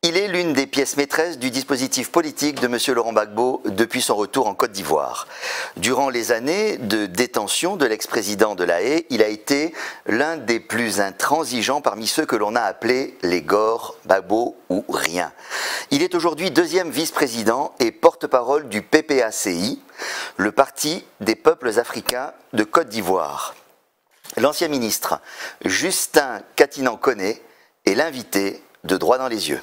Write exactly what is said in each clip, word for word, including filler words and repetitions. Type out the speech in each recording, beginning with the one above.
Il est l'une des pièces maîtresses du dispositif politique de M. Laurent Gbagbo depuis son retour en Côte d'Ivoire. Durant les années de détention de l'ex-président de la Haye, il a été l'un des plus intransigeants parmi ceux que l'on a appelés les Gor, Gbagbo ou rien. Il est aujourd'hui deuxième vice-président et porte-parole du P P A C I, le Parti des peuples africains de Côte d'Ivoire. L'ancien ministre Justin Katinan-Koné est l'invité de Droit dans les yeux.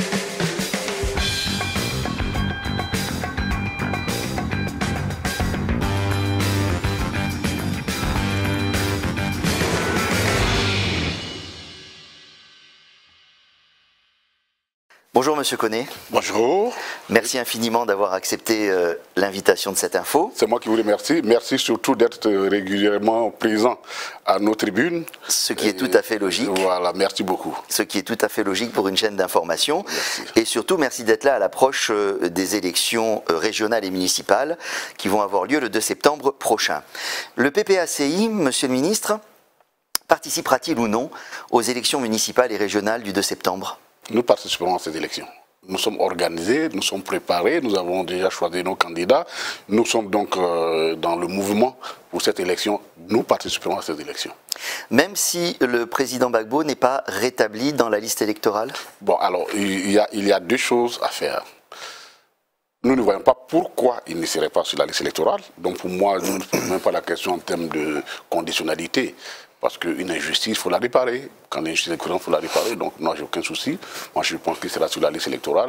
Bonjour Monsieur Koné. Bonjour. Merci infiniment d'avoir accepté euh, l'invitation de cette info. C'est moi qui vous remercie. Merci surtout d'être régulièrement présent à nos tribunes. Ce qui Et, est tout à fait logique. Voilà, merci beaucoup. Ce qui est tout à fait logique pour une chaîne d'information. Et surtout, merci d'être là à l'approche euh, des élections euh, régionales et municipales qui vont avoir lieu le deux septembre prochain. Le P P A C I, Monsieur le Ministre, participera-t-il ou non aux élections municipales et régionales du deux septembre ? Nous participerons à ces élections. Nous sommes organisés, nous sommes préparés, nous avons déjà choisi nos candidats. Nous sommes donc euh, dans le mouvement pour cette élection. Nous participerons à ces élections. Même si le président Gbagbo n'est pas rétabli dans la liste électorale ? Bon, alors, il y a, il y a deux choses à faire. Nous ne voyons pas pourquoi il ne serait pas sur la liste électorale. Donc pour moi, je ne pose même pas la question en termes de conditionnalité. Parce qu'une injustice, il faut la réparer. Quand l'injustice est courante, il faut la réparer. Donc, moi, j'ai aucun souci. Moi, je pense qu'il sera sur la liste électorale.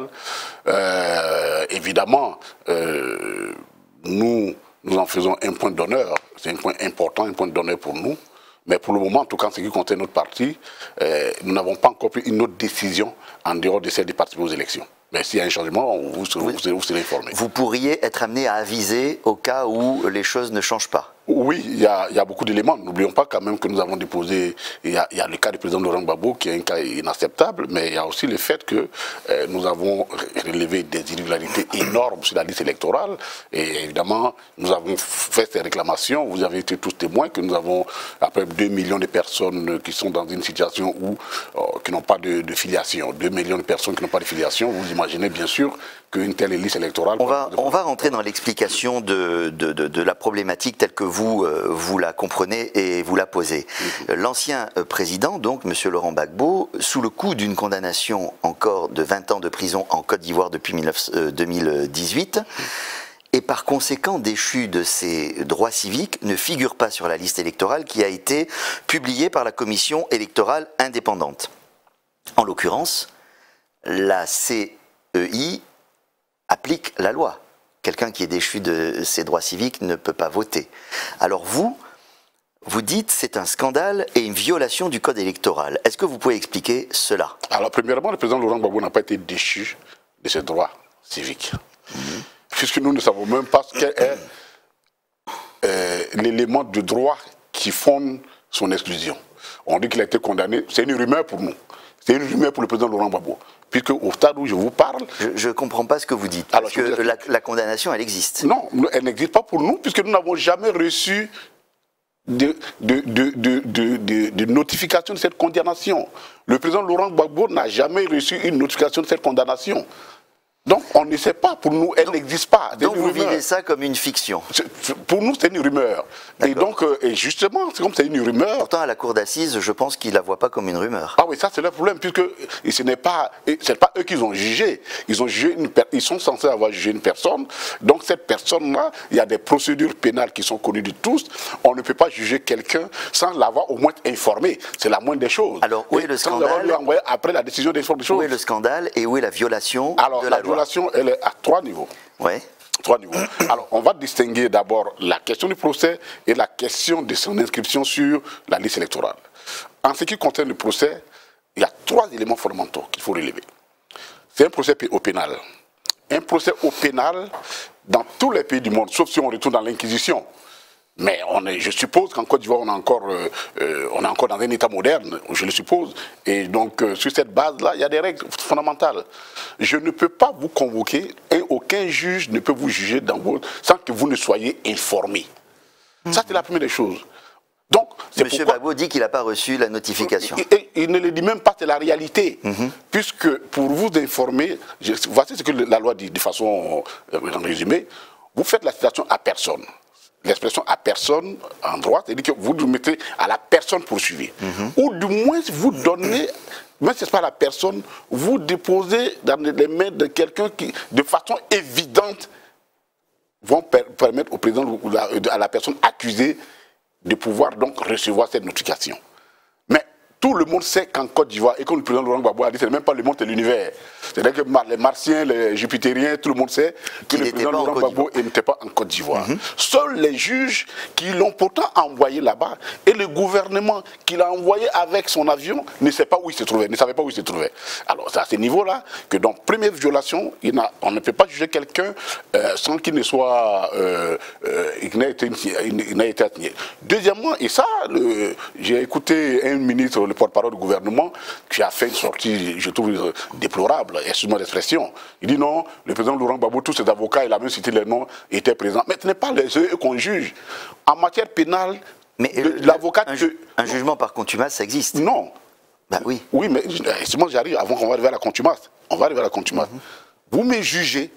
Euh, évidemment, euh, nous, nous en faisons un point d'honneur. C'est un point important, un point d'honneur pour nous. Mais pour le moment, en tout cas, en ce qui concerne notre parti, euh, nous n'avons pas encore pris une autre décision en dehors de celle de participer aux élections. Mais s'il y a un changement, vous serez, vous serez, vous serez informé. Vous pourriez être amené à aviser au cas où les choses ne changent pas. Oui, il y a, il y a beaucoup d'éléments. N'oublions pas quand même que nous avons déposé, il y a, il y a le cas du président Laurent Gbagbo qui est un cas inacceptable, mais il y a aussi le fait que euh, nous avons relevé des irrégularités énormes sur la liste électorale. Et évidemment, nous avons fait ces réclamations. Vous avez été tous témoins que nous avons à peu près deux millions de personnes qui sont dans une situation où, euh, qui n'ont pas de, de filiation. deux millions de personnes qui n'ont pas de filiation. Vous imaginez bien sûr qu'une telle liste électorale... On va, on va rentrer dans l'explication de, de, de, de la problématique telle que vous, euh, vous la comprenez et vous la posez. Mm-hmm. L'ancien président, donc M. Laurent Gbagbo, sous le coup d'une condamnation encore de vingt ans de prison en Côte d'Ivoire depuis deux mille dix-huit, et par conséquent déchu de ses droits civiques, ne figure pas sur la liste électorale qui a été publiée par la commission électorale indépendante. En l'occurrence, la C E I applique la loi. Quelqu'un qui est déchu de ses droits civiques ne peut pas voter. Alors vous, vous dites c'est un scandale et une violation du code électoral. Est-ce que vous pouvez expliquer cela? Alors premièrement, le président Laurent Gbagbo n'a pas été déchu de ses droits civiques. Mmh. Puisque nous ne savons même pas ce qu'est euh, euh, l'élément de droit qui fonde son exclusion. On dit qu'il a été condamné, c'est une rumeur pour nous. C'est une rumeur pour le président Laurent Gbagbo. Puisque au stade où je vous parle... Je ne comprends pas ce que vous dites. Parce Alors, que la, la condamnation, elle existe. Non, elle n'existe pas pour nous, puisque nous n'avons jamais reçu de, de, de, de, de, de, de notification de cette condamnation. Le président Laurent Gbagbo n'a jamais reçu une notification de cette condamnation. Donc on ne sait pas, pour nous, elle n'existe pas. Donc vous rumeur. Vivez ça comme une fiction? Pour nous, c'est une rumeur. Et donc, et justement, c'est comme c'est une rumeur. Pourtant, à la cour d'assises, je pense qu'ils ne la voient pas comme une rumeur. Ah oui, ça c'est le problème, puisque ce n'est pas, c'est pas eux qui ont jugé. Ils, ont jugé une, ils sont censés avoir jugé une personne. Donc cette personne-là, il y a des procédures pénales qui sont connues de tous. On ne peut pas juger quelqu'un sans l'avoir au moins informé. C'est la moindre des choses. Alors où et est le scandale? Après la décision des choses. Où est le scandale et où est la violation Alors, de la, la loi? La violation, elle est à trois niveaux. Ouais. Trois niveaux. Alors, on va distinguer d'abord la question du procès et la question de son inscription sur la liste électorale. En ce qui concerne le procès, il y a trois éléments fondamentaux qu'il faut relever. C'est un procès au pénal. Un procès au pénal dans tous les pays du monde, sauf si on retourne dans l'Inquisition. Mais on est, je suppose qu'en Côte d'Ivoire, on, euh, euh, on est encore dans un État moderne, je le suppose. Et donc, euh, sur cette base-là, il y a des règles fondamentales. Je ne peux pas vous convoquer, et aucun juge ne peut vous juger dans votre, sans que vous ne soyez informé. Mmh. Ça, c'est la première des choses. Donc, Monsieur Gbagbo dit qu'il n'a pas reçu la notification. Il, il, il ne le dit même pas, c'est la réalité. Mm-hmm. Puisque, pour vous informer, je, voici ce que la loi dit de façon euh, résumée, vous faites la citation à personne. L'expression à personne en droit, c'est-à-dire que vous vous mettez à la personne poursuivie. Mm-hmm. Ou du moins, vous donnez, même si ce n'est pas la personne, vous déposez dans les mains de quelqu'un qui, de façon évidente, vont per permettre au président ou à la personne accusée de pouvoir donc recevoir cette notification. Mais tout le monde sait qu'en Côte d'Ivoire, et comme le président Laurent Gbagbo a dit, ce n'est même pas le monde, c'est l'univers. C'est-à-dire que les Martiens, les Jupitériens, tout le monde sait que le président Laurent Gbagbo n'était pas en Côte d'Ivoire. Mm-hmm. Seuls les juges qui l'ont pourtant envoyé là-bas et le gouvernement qui l'a envoyé avec son avion ne sait pas où il se trouvait, ne savait pas où il se trouvait. Alors c'est à ce niveau-là que dans première violation, il a, on ne peut pas juger quelqu'un euh, sans qu'il ne soit, euh, euh, il n'ait été, été atteigné. Deuxièmement, et ça, j'ai écouté un ministre, le porte-parole du gouvernement, qui a fait une sortie, je trouve, déplorable. Excuse-moi l'expression. Il dit non, le président Laurent Gbagbo, tous ses avocats, il a même cité les noms, étaient présents. Mais ce n'est pas eux qu'on juge. En matière pénale, l'avocat... Un, ju un jugement par contumace, ça existe? Non. Ben oui. Oui, mais moi j'arrive, avant qu'on va arriver à la contumace. On va arriver à la contumace. Mm-hmm. Vous me jugez,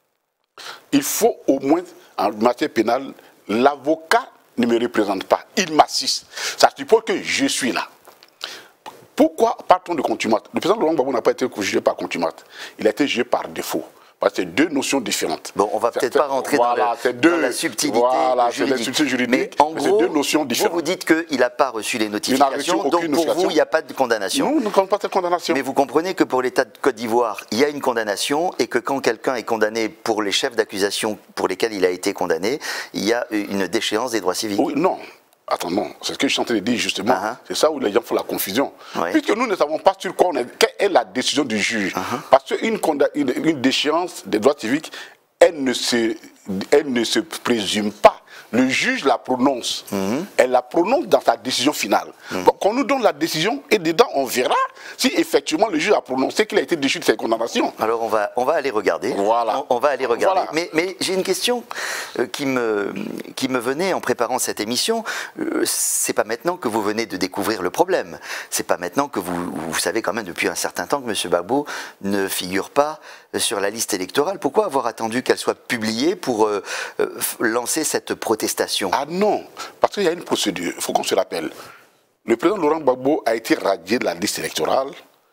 il faut au moins, en matière pénale, l'avocat ne me représente pas. Il m'assiste. Ça suppose que je suis là. Pourquoi partons de contumace? Le président Laurent Gbagbo n'a pas été jugé par contumace. Il a été jugé par défaut. Parce que c'est deux notions différentes. Bon, on va peut-être pas rentrer voilà, dans, le, deux, dans la subtilité voilà, juridique. La subtilité juridique. Mais en gros, deux notions différentes. Vous, vous dites qu'il n'a pas reçu les notifications, donc pour notification. vous, il n'y a pas de condamnation. Non, nous ne comptons pas de condamnation. Mais vous comprenez que pour l'État de Côte d'Ivoire, il y a une condamnation et que quand quelqu'un est condamné pour les chefs d'accusation pour lesquels il a été condamné, il y a une déchéance des droits civiques. Oui, non. Attends, non, c'est ce que je suis en train de dire justement. Uh-huh. C'est ça où les gens font la confusion. Oui. Puisque nous ne savons pas sur quoi on est, quelle est la décision du juge. Uh-huh. Parce qu'une une, une déchéance des droits civiques, elle ne se, elle ne se présume pas. Le juge la prononce. Mm-hmm. Elle la prononce dans sa décision finale. Mm-hmm. Donc, on nous donne la décision et dedans, on verra si effectivement le juge a prononcé qu'il a été déchu de ses condamnations. Alors, on va, on va aller regarder. Voilà. On, on va aller regarder. Voilà. Mais, mais j'ai une question euh, qui, me, qui me venait en préparant cette émission. Euh, c'est pas maintenant que vous venez de découvrir le problème. C'est pas maintenant que vous, vous savez quand même depuis un certain temps que M. Gbagbo ne figure pas sur la liste électorale. Pourquoi avoir attendu qu'elle soit publiée pour euh, euh, lancer cette protestation? Ah non, parce qu'il y a une procédure, il faut qu'on se rappelle. Le président Laurent Gbagbo a été radié de la liste électorale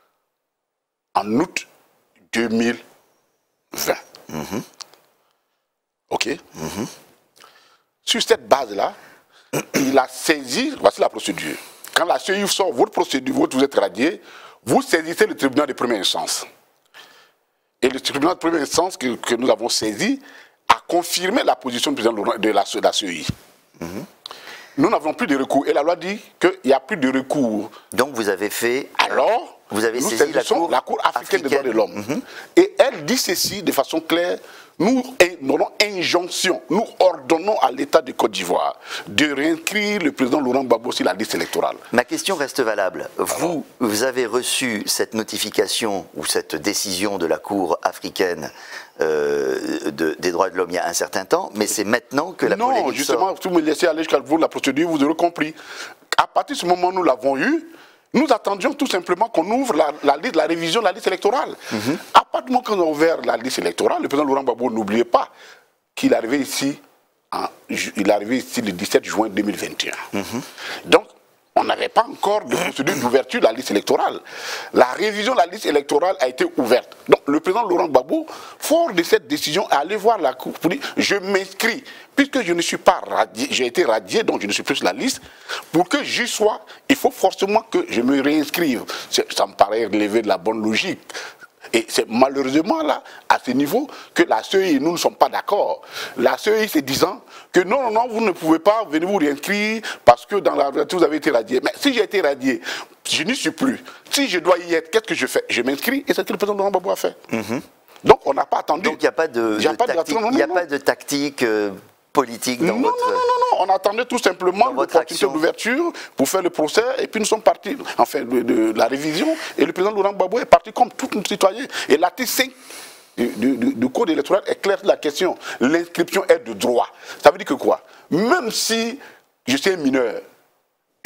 en août deux mille vingt. Mm-hmm. Ok. Mm-hmm. Sur cette base-là, il a saisi, voici la procédure. Quand la C E I sort votre procédure, vous êtes radié, vous saisissez le tribunal de première instance. Et le tribunal de première instance que, que nous avons saisi a confirmé la position du président de la, de la C E I. Mm-hmm. Nous n'avons plus de recours. Et la loi dit qu'il n'y a plus de recours. Donc vous avez fait... Alors, vous avez nous saisi la Cour, la Cour africaine, africaine des droits de l'homme. Mm-hmm. Et elle dit ceci de façon claire. Nous donnons injonction, nous ordonnons à l'État de Côte d'Ivoire de réinscrire le président Laurent Gbagbo sur la liste électorale. Ma question reste valable. Vous, vous avez reçu cette notification ou cette décision de la Cour africaine euh, de, des droits de l'homme il y a un certain temps, mais c'est maintenant que la non, polémique Non, justement, sort. Si vous me laissez aller jusqu'à vous la procédure, vous aurez compris. À partir de ce moment où nous l'avons eu, nous attendions tout simplement qu'on ouvre la, la, la, la révision de la liste électorale. Mm-hmm. À partir du moment qu'on a ouvert la liste électorale, le président Laurent Gbagbo, n'oubliez pas qu'il est arrivé ici, en, il est arrivé ici le dix-sept juin deux mille vingt et un. Mm-hmm. Donc, on n'avait pas encore de procédure d'ouverture de la liste électorale. La révision de la liste électorale a été ouverte. Donc, le président Laurent Gbagbo, fort de cette décision, est allé voir la Cour pour dire « je m'inscris ». Puisque je ne suis pas radié, j'ai été radié, donc je ne suis plus sur la liste, pour que j'y sois, il faut forcément que je me réinscrive. Ça me paraît relever de la bonne logique. Et c'est malheureusement là, à ce niveau, que la C E I, nous ne sommes pas d'accord. La C E I, c'est disant que non, non, non, vous ne pouvez pas venir vous réinscrire parce que dans la vous avez été radié. Mais si j'ai été radié, je n'y suis plus. Si je dois y être, qu'est-ce que je fais? Je m'inscris et c'est ce que le président Laurent Gbagbo a fait. Mm-hmm. Donc on n'a pas attendu. Donc il n'y a pas de, de, de tactique. Il n'y a pas de tactique euh, politique dans non, votre... Non, non, non, non, on attendait tout simplement l'opportunité d'ouverture pour faire le procès et puis nous sommes partis, enfin, de, de, de la révision et le président Laurent Gbagbo est parti comme tout un citoyen. Et l'article cinq du, du, du code électoral est clair sur la question. L'inscription est de droit. Ça veut dire que quoi? Même si je suis un mineur,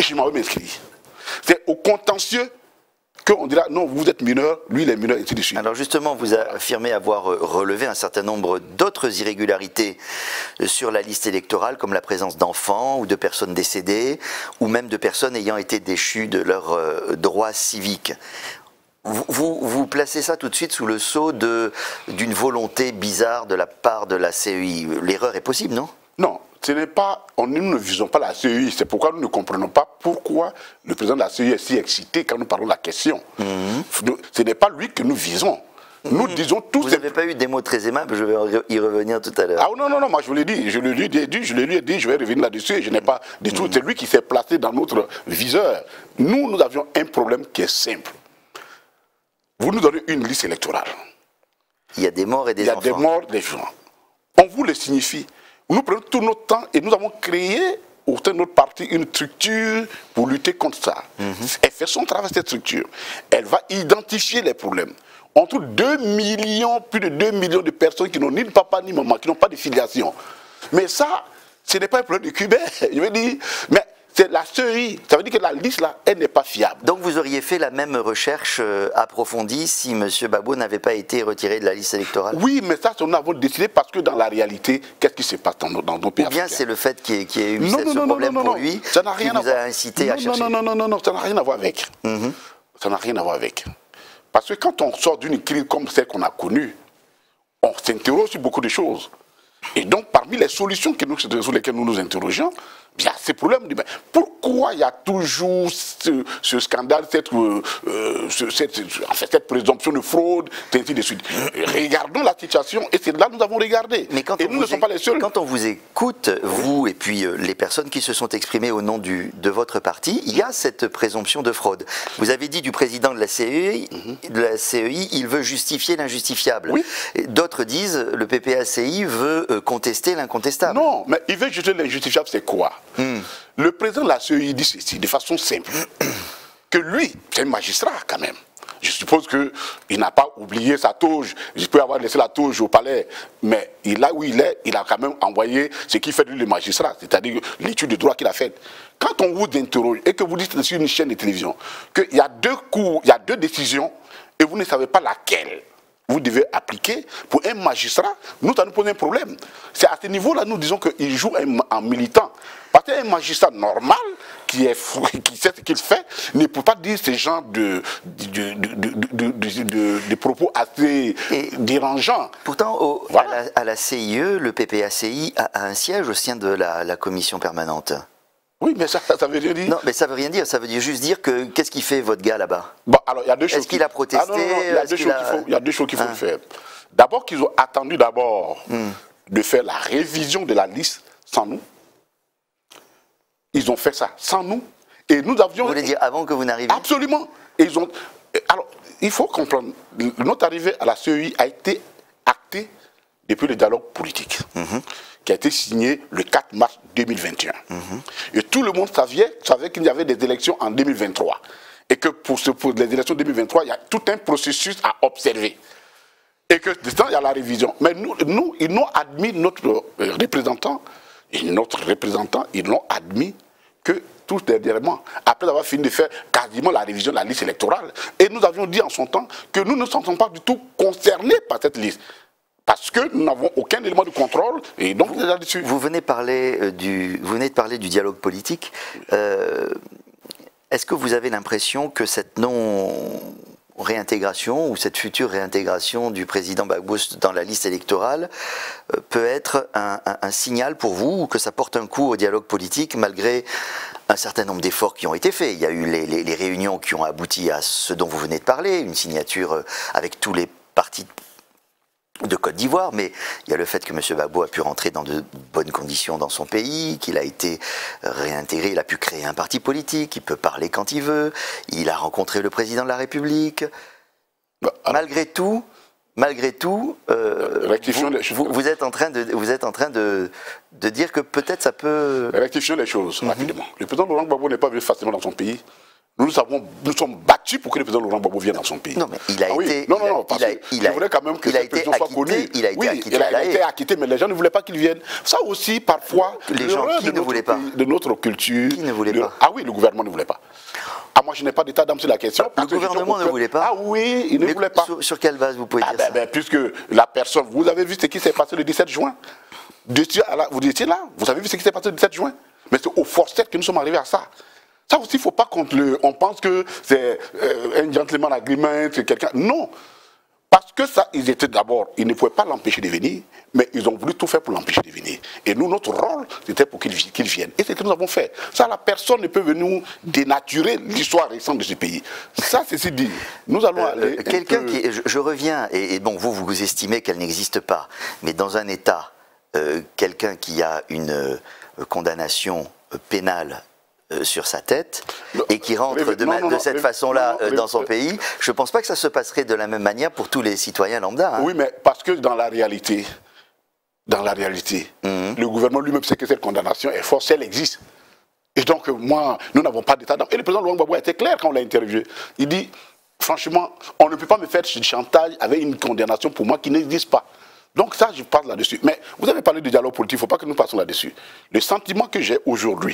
et je m'en vais m'inscrire. C'est au contentieux qu'on dira non, vous êtes mineur, lui il est mineur, et ainsi de suite. Alors justement, vous affirmez avoir relevé un certain nombre d'autres irrégularités sur la liste électorale, comme la présence d'enfants ou de personnes décédées, ou même de personnes ayant été déchues de leurs euh, droits civiques. Vous, vous, vous placez ça tout de suite sous le sceau d'une volonté bizarre de la part de la C E I. L'erreur est possible, non? Non. Ce n'est pas, on, nous ne visons pas la C E I, c'est pourquoi nous ne comprenons pas pourquoi le président de la C E I est si excité quand nous parlons de la question. Mm-hmm. Ce n'est pas lui que nous visons. Nous mm-hmm. disons tous... Vous n'avez pas eu des mots très aimables, je vais y revenir tout à l'heure. Ah non, non, non, moi je vous l'ai dit, je le lui ai dit, je le lui ai dit, je vais revenir là-dessus, et je n'ai pas du tout, mm-hmm. c'est lui qui s'est placé dans notre viseur. Nous, nous avions un problème qui est simple. Vous nous donnez une liste électorale. Il y a des morts et des enfants. Il y a des morts et des gens. On vous le signifie. Nous prenons tout notre temps et nous avons créé au sein de notre parti une structure pour lutter contre ça. Mm-hmm. Elle fait son travail, cette structure. Elle va identifier les problèmes. On trouve deux millions, plus de deux millions de personnes qui n'ont ni de papa ni maman, qui n'ont pas de filiation. Mais ça, ce n'est pas un problème de Cubain. Je veux dire, mais c'est la C E I. Ça veut dire que la liste, là, elle n'est pas fiable. Donc vous auriez fait la même recherche euh, approfondie si M. Gbagbo n'avait pas été retiré de la liste électorale? Oui, mais ça, on a décidé parce que dans la réalité, qu'est-ce qui se passe dans nos, dans nos pays? Ou bien c'est le fait qu'il y, qu y ait eu non, cette, non, ce non, problème non, non, pour non. lui Ça n'a rien qui à vous a voir. incité non, à chercher? Non, non, non, non, non, ça n'a rien à voir avec. Mm-hmm. Ça n'a rien à voir avec. Parce que quand on sort d'une crise comme celle qu'on a connue, on s'interroge sur beaucoup de choses. Et donc, parmi les solutions que nous, sur lesquelles nous nous interrogeons, il y a ces problèmes. Pourquoi il y a toujours ce, ce scandale, cette, euh, ce, cette, en fait, cette présomption de fraude, ainsi de suite? Regardons la situation, et c'est là que nous avons regardé. Mais quand et on nous ne sommes pas les seuls. Quand on vous écoute, vous et puis euh, les personnes qui se sont exprimées au nom du, de votre parti, il y a cette présomption de fraude. Vous avez dit du président de la C E I, mm-hmm. de la C E I, il veut justifier l'injustifiable. Oui. D'autres disent, le P P A C I veut euh, contester l'incontestable. Non, mais il veut justifier l'injustifiable, c'est quoi? Hmm. Le président de la C E I dit ceci, de façon simple, que lui, c'est un magistrat quand même. Je suppose qu'il n'a pas oublié sa toge. Il peut avoir laissé la toge au palais, mais il, là où il est, il a quand même envoyé ce qui fait de lui le magistrat, c'est-à-dire l'étude de droit qu'il a faite. Quand on vous interroge et que vous dites sur une chaîne de télévision qu'il y a deux cours, il y a deux décisions, et vous ne savez pas laquelle vous devez appliquer, pour un magistrat, nous, ça nous pose un problème. C'est à ce niveau-là, nous disons qu'il joue un, un militant. Parce qu'un magistrat normal, qui, est, qui sait ce qu'il fait, ne peut pas dire ce genre de, de, de, de, de, de, de, de propos assez et dérangeants. Pourtant, au, voilà. à, la, à la C I E, le P P A C I a, a un siège au sein de la, la commission permanente. Oui, mais ça, ça veut rien dire. Non, mais ça veut rien dire. Ça veut dire juste dire que qu'est-ce qu'il fait votre gars là-bas? Bon, alors il y a deux choses. Est-ce qu'il a protesté? Ah, non, non, non, il y a deux choses qu'il faut, il y a deux choses qu'il faut hein? faire. D'abord, qu'ils ont attendu d'abord hmm. de faire la révision de la liste sans nous. Ils ont fait ça sans nous. Et nous avions. Vous voulez dire avant que vous n'arriviez? Absolument. Et ils ont. Alors, il faut comprendre. Notre arrivée à la C E I a été actée depuis le dialogue politique. Mm-hmm. Qui a été signé le quatre mars deux mille vingt et un. Mm-hmm. Et tout le monde savait, savait qu'il y avait des élections en deux mille vingt-trois. Et que pour, ce, pour les élections deux mille vingt-trois, il y a tout un processus à observer. Et que de ce temps, il y a la révision. Mais nous, nous ils n'ont admis notre représentant, et notre représentant, ils n'ont admis que tout dernièrement, après avoir fini de faire quasiment la révision de la liste électorale. Et nous avions dit en son temps que nous ne sommes pas du tout concernés par cette liste. Parce que nous n'avons aucun élément de contrôle, et donc vous, là-dessus. Vous venez, parler, euh, du, vous venez de parler du dialogue politique. Euh, est-ce que vous avez l'impression que cette non-réintégration, ou cette future réintégration du président Gbagbo dans la liste électorale, euh, peut être un, un, un signal pour vous, ou que ça porte un coup au dialogue politique, malgré un certain nombre d'efforts qui ont été faits? Il y a eu les, les, les réunions qui ont abouti à ce dont vous venez de parler, une signature avec tous les partis de Côte d'Ivoire, mais il y a le fait que M. Gbagbo a pu rentrer dans de bonnes conditions dans son pays, qu'il a été réintégré, il a pu créer un parti politique, il peut parler quand il veut, il a rencontré le président de la République. Bah, malgré tout, malgré tout, euh, vous, vous, vous êtes en train de, vous êtes en train de, de dire que peut-être ça peut... Rectifions les choses, mm-hmm. rapidement. Le président Laurent Gbagbo n'est pas venu facilement dans son pays. Nous, avons, nous sommes battus pour que le président Laurent Gbagbo vienne dans son pays. Non, mais il a ah, été... Oui. Non, non, non, parce il a, que il je a, voudrais quand même que il a cette été personne soit acquitté, connue. il a été oui, acquitté il a, à La il a été Haye. acquitté, mais les gens ne voulaient pas qu'il vienne. Ça aussi, parfois, les gens qui de ne voulaient pas de notre culture... Qui ne voulait de, pas Ah oui, le gouvernement ne voulait pas. Ah, moi, je n'ai pas d'état d'âme sur la question. Le gouvernement ne voulait pas. Ah oui, il ne mais voulait pas. Sur, sur quelle base vous pouvez ah, dire ben, ça ben, puisque la personne... Vous avez vu ce qui s'est passé le dix-sept juin. Vous étiez là, vous avez vu ce qui s'est passé le dix-sept juin. Mais c'est au forceps que nous sommes arrivés à ça. Ça aussi, il ne faut pas qu'on on pense que c'est euh, un gentleman agreement, c'est quelqu'un... Non. Parce que ça, ils étaient d'abord, ils ne pouvaient pas l'empêcher de venir, mais ils ont voulu tout faire pour l'empêcher de venir. Et nous, notre rôle, c'était pour qu'il qu'il vienne. Et c'est ce que nous avons fait. Ça, la personne ne peut venir nous dénaturer l'histoire récente de ce pays. Ça, c'est dit. Nous allons euh, aller... Quelqu'un peu... qui... Je, je reviens, et, et bon, vous, vous estimez qu'elle n'existe pas, mais dans un État, euh, quelqu'un qui a une euh, condamnation euh, pénale sur sa tête et qui rentre de, non, non, de cette façon-là dans son pays, je ne pense pas que ça se passerait de la même manière pour tous les citoyens lambda. Hein. Oui, mais parce que dans la réalité, dans la réalité, mm-hmm. le gouvernement lui-même sait que cette condamnation est forte, elle existe. Et donc, moi, nous n'avons pas d'état d'âme. Et le président Laurent Gbagbo a été clair quand on l'a interviewé. Il dit, franchement, on ne peut pas me faire du chantage avec une condamnation pour moi qui n'existe pas. Donc ça, je parle là-dessus. Mais vous avez parlé de dialogue politique, il ne faut pas que nous passions là-dessus. Le sentiment que j'ai aujourd'hui,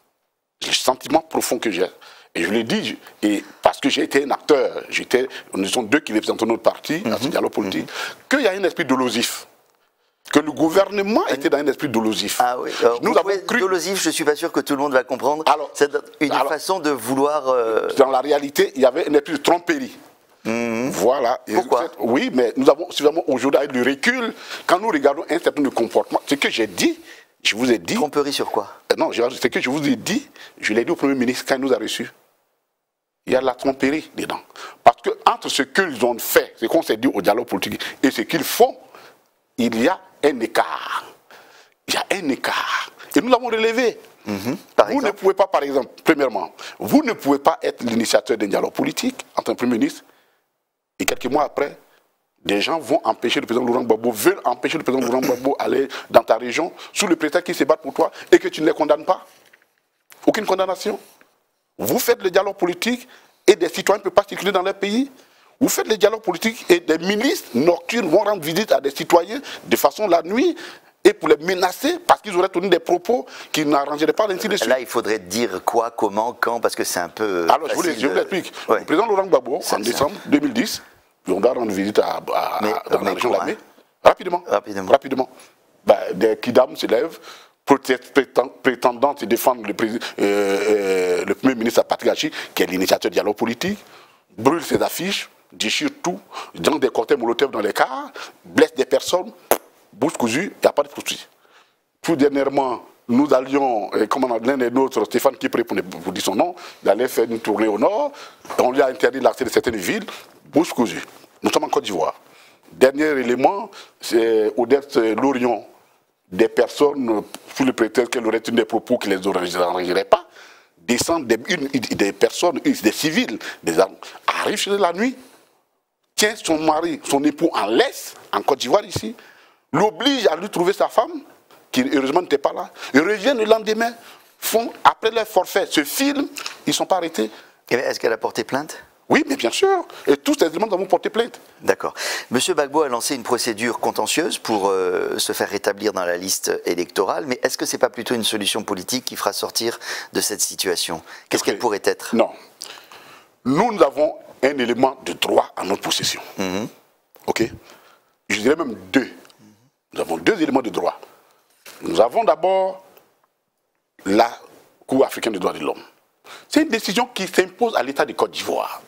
le sentiment profond que j'ai, et je l'ai dit, et parce que j'ai été un acteur, j'étais, nous sommes deux qui représentons notre parti, mm-hmm. dans ce dialogue politique, mm-hmm. qu'il y a un esprit dolosif, que le gouvernement était dans un esprit dolosif. Ah oui, alors, nous avons cru... dolosif, je ne suis pas sûr que tout le monde va comprendre. C'est une alors, façon de vouloir... Euh... Dans la réalité, il y avait un esprit de tromperie. Mm-hmm. Voilà. Pourquoi? Oui, mais nous avons suffisamment aujourd'hui avec du recul, quand nous regardons un certain nombre de comportements, ce que j'ai dit, je vous ai dit... Tromperie sur quoi? Non, ce que je vous ai dit, je l'ai dit au Premier ministre quand il nous a reçus. Il y a de la tromperie dedans. Parce que entre ce qu'ils ont fait, ce qu'on s'est dit au dialogue politique, et ce qu'ils font, il y a un écart. Il y a un écart. Et nous l'avons relevé. Mmh, vous exemple. ne pouvez pas, par exemple, premièrement, vous ne pouvez pas être l'initiateur d'un dialogue politique en tant que Premier ministre, et quelques mois après, des gens vont empêcher le président Laurent Gbagbo, veulent empêcher le président Laurent Gbagbo d'aller dans ta région sous le prétexte qu'ils se battent pour toi et que tu ne les condamnes pas. Aucune condamnation. Vous faites le dialogue politique et des citoyens ne peuvent pas circuler dans leur pays. Vous faites le dialogue politique et des milices nocturnes vont rendre visite à des citoyens de façon la nuit et pour les menacer parce qu'ils auraient tenu des propos qui n'arrangeraient pas ainsi de suite. Là, il faudrait dire quoi, comment, quand, parce que c'est un peu... Alors, je vous l'explique. Ouais. Le président Laurent Gbagbo, en décembre deux mille dix, on doit rendre visite à, à, mais, dans mais la région de la Haye. Rapidement. Rapidement. Rapidement. Ben, des kidams s'élèvent, prétendant se défendre le, euh, euh, le Premier ministre Patrick Hachi, qui est l'initiateur du dialogue politique, brûle ses affiches, déchire tout, dans des cocktails Molotov dans les cars, blesse des personnes, bouche cousue, il n'y a pas de poursuite. Tout dernièrement, nous allions, comme l'un des nôtres, Stéphane Kipré, pour vous dire son nom, d'aller faire une tournée au nord, on lui a interdit l'accès de certaines villes, bouche cousue. Nous sommes en Côte d'Ivoire. Dernier élément, c'est Odette Lorion, des personnes, sous le prétexte qu'elle aurait tenu des propos qui ne les arrangeraient pas, descendent des, une, des personnes, des civils, des armes, arrivent chez eux la nuit, tient son mari, son époux en laisse, en Côte d'Ivoire ici, l'oblige à lui trouver sa femme, qui heureusement n'était pas là, ils reviennent le lendemain, font, après leur forfait, se filment, ils ne sont pas arrêtés. Est-ce qu'elle a porté plainte? Oui, mais bien sûr. Et tous ces éléments avons porté plainte. D'accord. Monsieur Gbagbo a lancé une procédure contentieuse pour euh, se faire rétablir dans la liste électorale, mais est-ce que ce n'est pas plutôt une solution politique qui fera sortir de cette situation? Qu'est-ce okay. qu'elle pourrait être? Non. Nous, nous avons un élément de droit en notre possession. Mm-hmm. OK? Je dirais même deux. Nous avons deux éléments de droit. Nous avons d'abord la Cour africaine des droits de l'homme. C'est une décision qui s'impose à l'État de Côte d'Ivoire.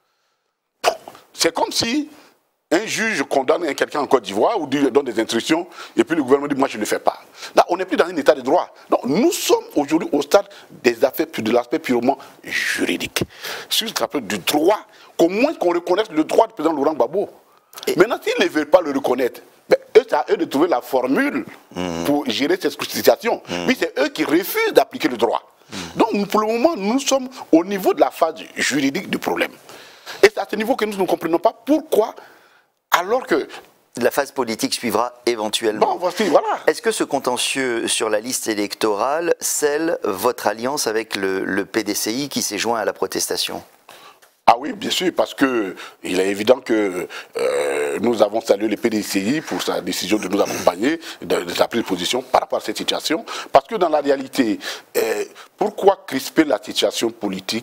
C'est comme si un juge condamne quelqu'un en Côte d'Ivoire ou donne des instructions et puis le gouvernement dit « moi je ne le fais pas ». Là, on n'est plus dans un état de droit. Donc, nous sommes aujourd'hui au stade des affaires, de l'aspect purement juridique. Sur l'aspect du droit, qu'au moins qu'on reconnaisse le droit du président Laurent Gbagbo. Et maintenant, s'ils ne veulent pas le reconnaître, ben, eux, c'est à eux de trouver la formule mmh. pour gérer cette situation. Mmh. Mais c'est eux qui refusent d'appliquer le droit. Mmh. Donc, pour le moment, nous sommes au niveau de la phase juridique du problème. Et c'est à ce niveau que nous ne comprenons pas pourquoi, alors que la phase politique suivra éventuellement. Bon, voici, voilà. Est-ce que ce contentieux sur la liste électorale scelle votre alliance avec le, le P D C I qui s'est joint à la protestation? Ah oui, bien sûr, parce que il est évident que euh, nous avons salué le P D C I pour sa décision de nous accompagner, de, de sa prise de position par rapport à cette situation. Parce que dans la réalité, euh, pourquoi crisper la situation politique?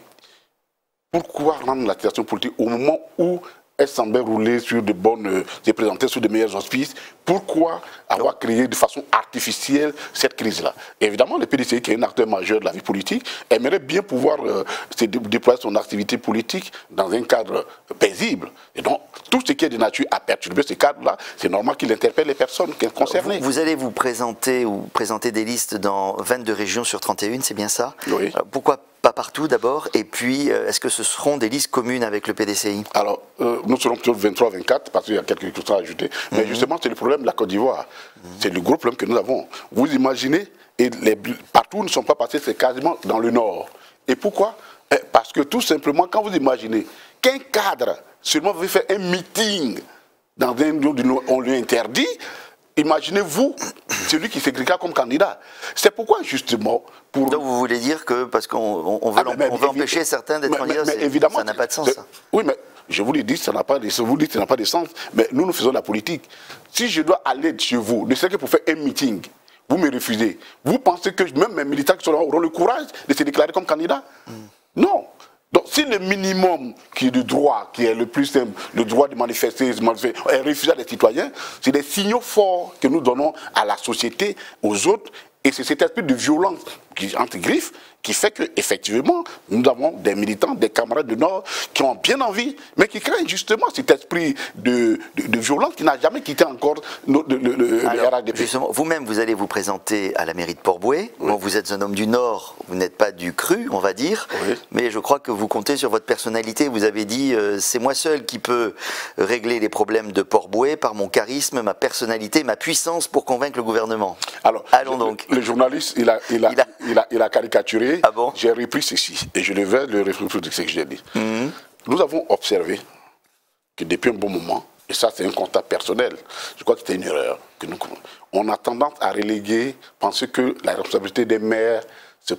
Pourquoi rendre la situation politique au moment où elle semblait rouler sur de bonnes, euh, se présenter sur de meilleurs auspices? Pourquoi avoir créé de façon artificielle cette crise-là? Évidemment, le P D C I, qui est un acteur majeur de la vie politique, aimerait bien pouvoir euh, se dé déployer son activité politique dans un cadre paisible. Et donc, tout ce qui est de nature à perturber ce cadre-là, c'est normal qu'il interpelle les personnes concernées. Vous, vous allez vous présenter ou présenter des listes dans vingt-deux régions sur trente et une, c'est bien ça? Oui. Alors, pourquoi pas partout d'abord? Et puis, euh, est-ce que ce seront des listes communes avec le P D C I? Alors, euh, nous serons plutôt vingt-trois vingt-quatre, parce qu'il y a quelques questions à ajouter. Mais mm-hmm. justement, c'est le problème de la Côte d'Ivoire. Mm-hmm. C'est le gros problème que nous avons. Vous imaginez, et les, partout où ne sont pas passés, c'est quasiment dans le nord. Et pourquoi? Parce que tout simplement, quand vous imaginez qu'un cadre seulement veut faire un meeting dans un lieu où on lui interdit, imaginez-vous celui qui s'écrira comme candidat. C'est pourquoi justement... Pour... Donc vous voulez dire que parce qu'on on veut, ah, mais, on veut empêcher certains d'être candidats, ça n'a pas de sens. Oui, mais je vous l'ai dit, ça n'a pas de, vous dites, ça n'a pas de sens. Mais nous, nous faisons la politique. Si je dois aller chez vous, ne serait que pour faire un meeting, vous me refusez. Vous pensez que même mes militants qui sont là auront le courage de se déclarer comme candidat? mm. Non. Donc, si le minimum qui est le droit, qui est le plus simple, le droit de manifester, de manifester est refusé à des citoyens, c'est des signaux forts que nous donnons à la société, aux autres, et c'est cet esprit de violence qui entre griffes qui fait qu'effectivement, nous avons des militants, des camarades du Nord qui ont bien envie, mais qui craignent justement cet esprit de, de, de violence qui n'a jamais quitté encore le, le, le, Alors, le R H D P. Justement, vous-même, vous allez vous présenter à la mairie de Port-Bouët. Oui. Bon, vous êtes un homme du Nord, vous n'êtes pas du cru, on va dire, oui. mais je crois que vous comptez sur votre personnalité. Vous avez dit, euh, c'est moi seul qui peux régler les problèmes de Port-Bouët par mon charisme, ma personnalité, ma puissance pour convaincre le gouvernement. Alors, allons donc. Le, le journaliste, il a, il a, il a, il a, il a caricaturé. Ah bon? J'ai repris ceci, et je vais le reprendre de ce que j'ai dit. Mm-hmm. Nous avons observé que depuis un bon moment, et ça c'est un constat personnel, je crois que c'était une erreur, que nous, on a tendance à reléguer, penser que la responsabilité des maires, ce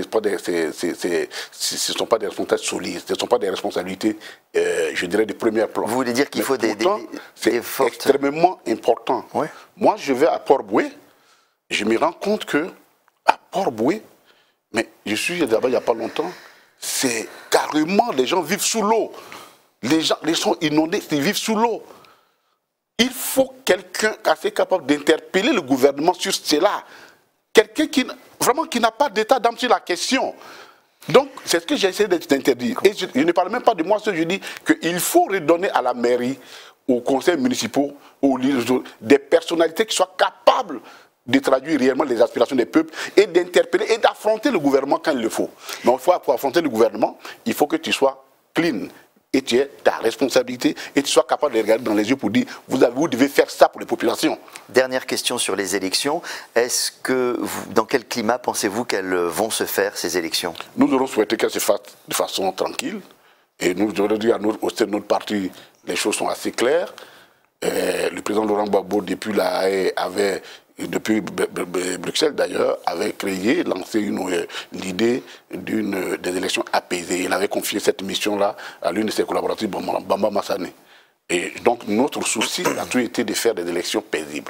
ne sont pas des responsabilités solides, ce ne sont pas des responsabilités, euh, je dirais, de premier plan. Vous voulez dire qu'il faut des, des, des c'est extrêmement important. Ouais. Moi, je vais à Port-Bouët, je me rends compte que à Port-Bouët, mais je suis là-bas il n'y a pas longtemps, c'est carrément, les gens vivent sous l'eau. Les gens, les gens inondés, ils vivent sous l'eau. Il faut quelqu'un assez capable d'interpeller le gouvernement sur cela. Quelqu'un qui, vraiment, qui n'a pas d'état d'âme sur la question. Donc, c'est ce que j'ai essayé d'interdire. Et je, je ne parle même pas de moi, je dis qu'il faut redonner à la mairie, aux conseils municipaux, aux leaders, des personnalités qui soient capables de traduire réellement les aspirations des peuples et d'interpeller et d'affronter le gouvernement quand il le faut. Mais il faut, pour affronter le gouvernement, il faut que tu sois clean et tu aies ta responsabilité et tu sois capable de regarder dans les yeux pour dire vous, avez, vous devez faire ça pour les populations. Dernière question sur les élections. Est-ce que vous, dans quel climat pensez-vous qu'elles vont se faire, ces élections? Nous aurons souhaité qu'elles se fassent de façon tranquille et nous aurons dit à notre, au sein de notre parti, les choses sont assez claires. Euh, le président Laurent Gbagbo, depuis la Haye, avait depuis Bruxelles d'ailleurs, avait créé, lancé l'idée d'une des élections apaisées. Il avait confié cette mission-là à l'une de ses collaboratrices, Bamba Massané. Et donc notre souci a toujours été de faire des élections paisibles.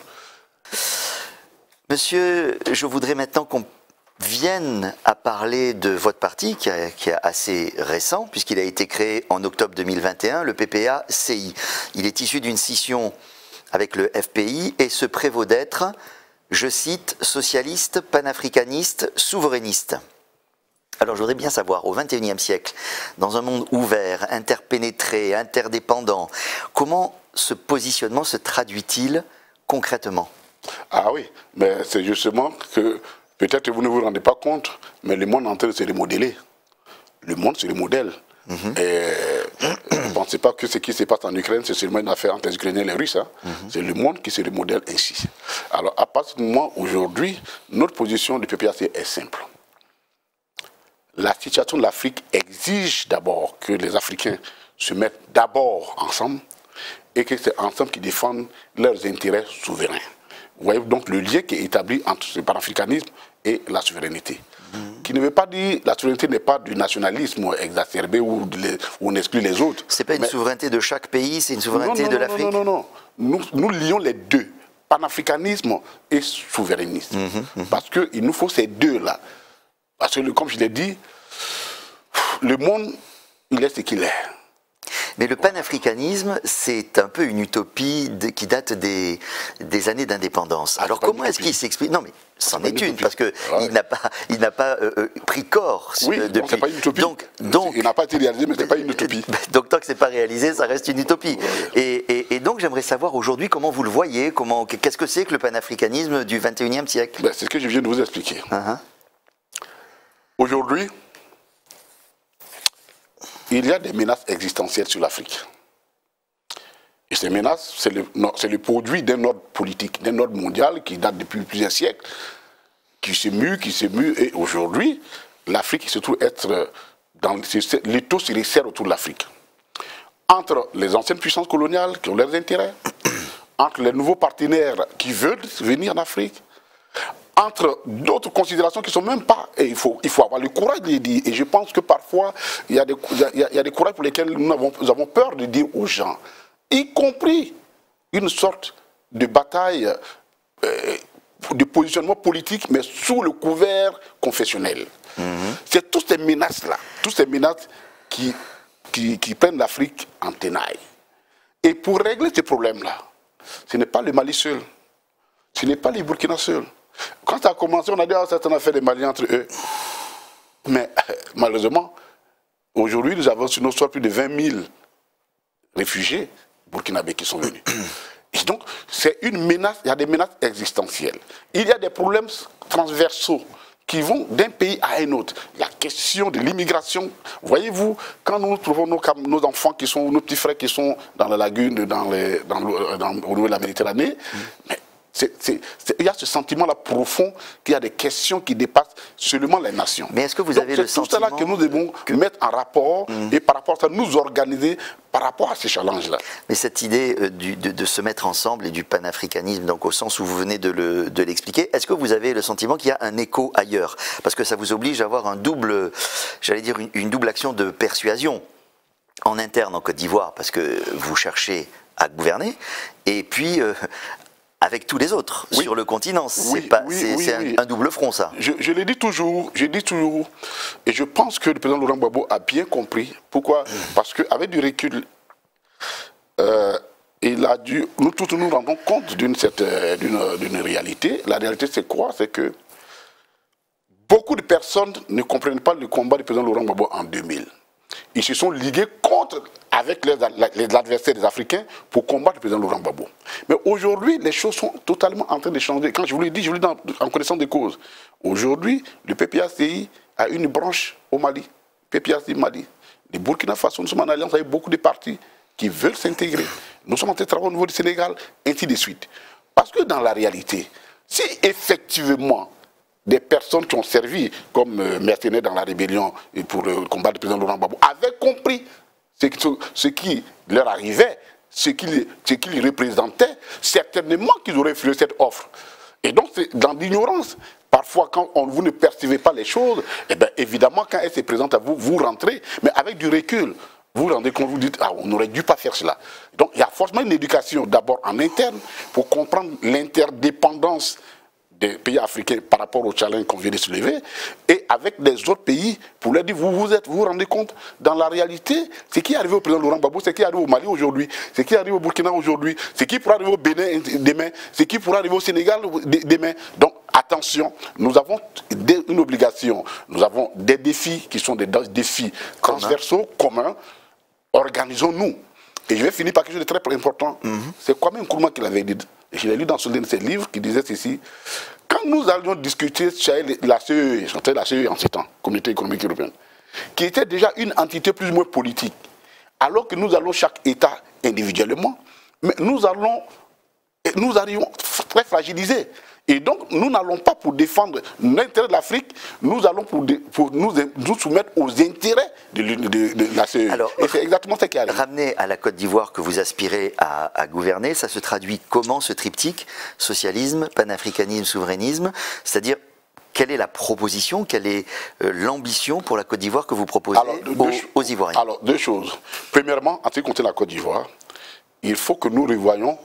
Monsieur, je voudrais maintenant qu'on vienne à parler de votre parti, qui est, qui est assez récent, puisqu'il a été créé en octobre deux mille vingt et un, le P P A C I. Il est issu d'une scission avec le F P I et se prévaut d'être, je cite, socialiste, panafricaniste, souverainiste. Alors je voudrais bien savoir, au vingt et unième siècle, dans un monde ouvert, interpénétré, interdépendant, comment ce positionnement se traduit-il concrètement? Ah oui, mais c'est justement que, peut-être que vous ne vous rendez pas compte, mais le monde entier, c'est le modèle. Le monde, c'est le modèle. Mm-hmm. Et ne pensez pas que ce qui se passe en Ukraine, c'est seulement une affaire entre les Ukrainiens et les Russes. Hein. Mm-hmm. C'est le monde qui se le modèle ainsi. Alors, à partir du moment aujourd'hui, notre position du P P A C est simple. La situation de l'Afrique exige d'abord que les Africains se mettent d'abord ensemble et que c'est ensemble qui défendent leurs intérêts souverains. Vous voyez donc le lien qui est établi entre le panafricanisme et la souveraineté. Mmh. Qui ne veut pas dire, la souveraineté n'est pas du nationalisme exacerbé où, les, où on exclut les autres. C'est pas une mais, souveraineté de chaque pays, c'est une souveraineté non, non, de l'Afrique. Non, non, non, non. Nous, nous lions les deux, panafricanisme et souverainisme. Mmh, mmh. Parce qu'il nous faut ces deux-là. Parce que, comme je l'ai dit, le monde, il est ce qu'il est. Mais le panafricanisme, c'est un peu une utopie de, qui date des, des années d'indépendance. Alors comment est-ce qu'il s'explique? Non mais c'en est une, parce qu'il ouais. n'a pas, il n'a pas euh, pris corps oui, euh, depuis. Oui, c'est pas une utopie. Donc, donc, il n'a pas été réalisé, mais c'est pas une utopie. Donc tant que c'est pas réalisé, ça reste une utopie. Ouais. Et, et, et donc j'aimerais savoir aujourd'hui comment vous le voyez, comment, qu'est-ce que c'est que le panafricanisme du vingt et unième siècle? Ben, c'est ce que je viens de vous expliquer. Uh-huh. Aujourd'hui, il y a des menaces existentielles sur l'Afrique. Et ces menaces, c'est le, le produit d'un ordre politique, d'un ordre mondial qui date depuis plusieurs siècles, qui se mue, qui se mue. Et aujourd'hui, l'Afrique se trouve être dans l'étau se resserre autour de l'Afrique. Entre les anciennes puissances coloniales qui ont leurs intérêts, entre les nouveaux partenaires qui veulent venir en Afrique, entre d'autres considérations qui ne sont même pas, et il faut, il faut avoir le courage de les dire, et je pense que parfois, il y a des, il y a, il y a des courages pour lesquels nous avons, nous avons peur de dire aux gens, y compris une sorte de bataille, euh, de positionnement politique, mais sous le couvert confessionnel. Mm-hmm. C'est toutes ces menaces-là, toutes ces menaces qui, qui, qui prennent l'Afrique en tenaille. Et pour régler ces problèmes-là, ce n'est pas le Mali seul, ce n'est pas les Burkina seuls. Quand ça a commencé, on a dit ah, certaines affaires des Maliens entre eux. Mais malheureusement, aujourd'hui, nous avons sur nos sols plus de vingt mille réfugiés burkinabés qui sont venus. Et donc, c'est une menace, il y a des menaces existentielles. Il y a des problèmes transversaux qui vont d'un pays à un autre. La question de l'immigration, voyez-vous, quand nous trouvons nos, nos enfants qui sont, nos petits frères qui sont dans la lagune, dans les, dans le, dans, au niveau de la Méditerranée, mmh. mais c'est, c'est, c'est, il y a ce sentiment-là profond qu'il y a des questions qui dépassent seulement les nations. Mais est-ce que vous Donc, avez le sentiment... C'est tout cela que nous devons que... mettre en rapport mmh. et par rapport à ça, nous organiser par rapport à ces challenges-là. Mais cette idée euh, du, de, de se mettre ensemble et du panafricanisme, donc au sens où vous venez de, le, de l'expliquer, est-ce que vous avez le sentiment qu'il y a un écho ailleurs? Parce que ça vous oblige à avoir un double, j'allais dire une, une double action de persuasion en interne en Côte d'Ivoire, parce que vous cherchez à gouverner, et puis... Euh, avec tous les autres oui. sur le continent. C'est oui, oui, oui, un, oui. un double front, ça. Je, je le dis toujours, je dis toujours, et je pense que le président Laurent Gbagbo a bien compris. Pourquoi? mmh. Parce qu'avec du recul, euh, il a dû, nous tous nous rendons compte d'une d'une réalité. La réalité, c'est quoi? C'est que beaucoup de personnes ne comprennent pas le combat du président Laurent Gbagbo en deux mille. Ils se sont ligués contre, avec les, les adversaires des Africains pour combattre le président Laurent Gbagbo. Mais aujourd'hui, les choses sont totalement en train de changer. Quand je vous l'ai dit, je vous l'ai dit en connaissance des causes. Aujourd'hui, le P P A C I a une branche au Mali. P P A C I Mali. Les Burkina Faso, nous sommes en alliance avec beaucoup de partis qui veulent s'intégrer. Nous sommes en train de travailler au niveau du Sénégal, ainsi de suite. Parce que dans la réalité, si effectivement... des personnes qui ont servi comme euh, mercenaires dans la rébellion et pour le euh, combat du président Laurent Gbagbo avaient compris ce qui, ce qui leur arrivait, ce qu'ils qu représentaient, certainement qu'ils auraient refusé cette offre. Et donc, dans l'ignorance, parfois, quand on, vous ne percevez pas les choses, eh bien, évidemment, quand elle se présente à vous, vous rentrez, mais avec du recul. Vous vous rendez compte, vous dites, ah, on n'aurait dû pas faire cela. Donc, il y a forcément une éducation, d'abord en interne, pour comprendre l'interdépendance des pays africains par rapport aux challenges qu'on vient de soulever, et avec les autres pays, pour leur dire, vous vous êtes, vous vous rendez compte, dans la réalité, ce qui est arrivé au président Laurent Gbagbo, ce qui arrive au Mali aujourd'hui, ce qui arrive au Burkina aujourd'hui, ce qui pourra arriver au Bénin demain, ce qui pourra arriver au Sénégal demain. Donc, attention, nous avons une obligation, nous avons des défis qui sont des défis transversaux, communs, organisons-nous. Et je vais finir par quelque chose de très important. Mm-hmm. C'est Kwame Nkrumah qui l'avait dit. Et je l'ai lu dans ce de ses livres qui disait ceci. Quand nous allions discuter sur la C E E, la C E E en ces temps, Communauté économique européenne, qui était déjà une entité plus ou moins politique, alors que nous allons chaque État individuellement, mais nous allons, nous arrivons très fragilisés. Et donc, nous n'allons pas pour défendre l'intérêt de l'Afrique, nous allons pour, pour nous, nous soumettre aux intérêts de, de, de, de la C E U. Alors, et c'est exactement ce qui arrive. Ramener à la Côte d'Ivoire que vous aspirez à, à gouverner, ça se traduit comment ce triptyque? Socialisme, panafricanisme, souverainisme, c'est-à-dire quelle est la proposition, quelle est euh, l'ambition pour la Côte d'Ivoire que vous proposez alors, deux, aux, deux, aux Ivoiriens? Alors, deux choses. Premièrement, en ce qui concerne la Côte d'Ivoire, il faut que nous revoyions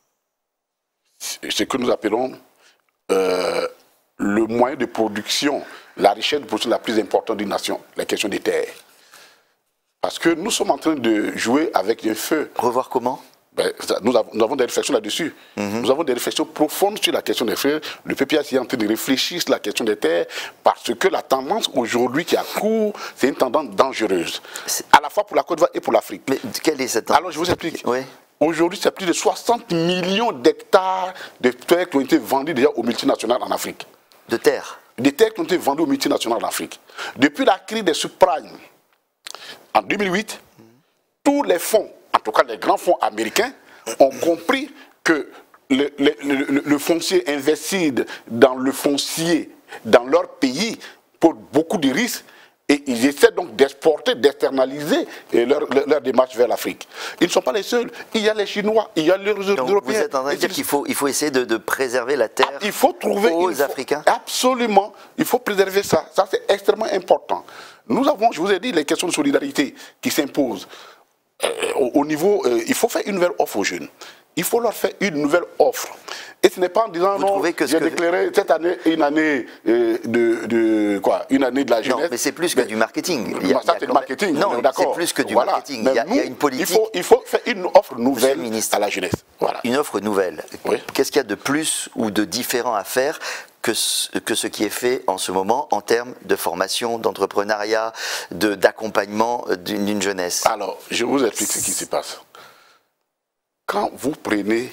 ce que nous appelons euh, le moyen de production, la richesse de production la plus importante d'une nation, la question des terres. Parce que nous sommes en train de jouer avec un feu. Revoir comment? Ben, nous, avons, nous avons des réflexions là-dessus. Mm-hmm. Nous avons des réflexions profondes sur la question des terres. Le P P A est en train de réfléchir sur la question des terres parce que la tendance aujourd'hui qui a cours, c'est une tendance dangereuse. À la fois pour la Côte d'Ivoire et pour l'Afrique. Mais quelle est cette tendance? Alors je vous explique. Oui. Aujourd'hui, c'est plus de soixante millions d'hectares de terres qui ont été vendus déjà aux multinationales en Afrique. De terres? Des terres qui ont été vendues aux multinationales en Afrique. Depuis la crise des subprimes en deux mille huit, mm. tous les fonds, en tout cas les grands fonds américains, ont compris que le, le, le, le foncier investi dans le foncier dans leur pays pour beaucoup de risques. Et ils essaient donc d'exporter, d'externaliser leur, leur, leur démarche vers l'Afrique. Ils ne sont pas les seuls. Il y a les Chinois, il y a les Européens. Donc vous êtes en train de dire qu'il faut, il faut essayer de, de préserver la terre ah, il faut trouver, aux il faut, Africains? Absolument. Il faut préserver ça. Ça, c'est extrêmement important. Nous avons, je vous ai dit, les questions de solidarité qui s'imposent. Euh, au, au niveau, euh, il faut faire une nouvelle offre aux jeunes. Il faut leur faire une nouvelle offre. Et ce n'est pas en disant Vous non, j'ai que... déclaré cette année une année euh, de, de quoi, une année de la jeunesse. Non, mais c'est plus que mais, du marketing. Il y a, ça c'est du marketing. Non, c'est plus que du voilà. marketing. Il y, a, nous, il y a une politique. Il faut, il faut faire une offre nouvelle à la jeunesse. Voilà. Une offre nouvelle. Oui. Qu'est-ce qu'il y a de plus ou de différent à faire que ce, que ce qui est fait en ce moment en termes de formation, d'entrepreneuriat, d'accompagnement d'une jeunesse? Alors, je vous explique ce qui se passe. Quand vous prenez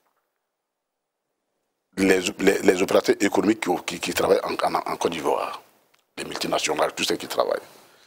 les, les, les opérateurs économiques qui, qui, qui travaillent en, en, en Côte d'Ivoire, les multinationales, tous ceux qui travaillent,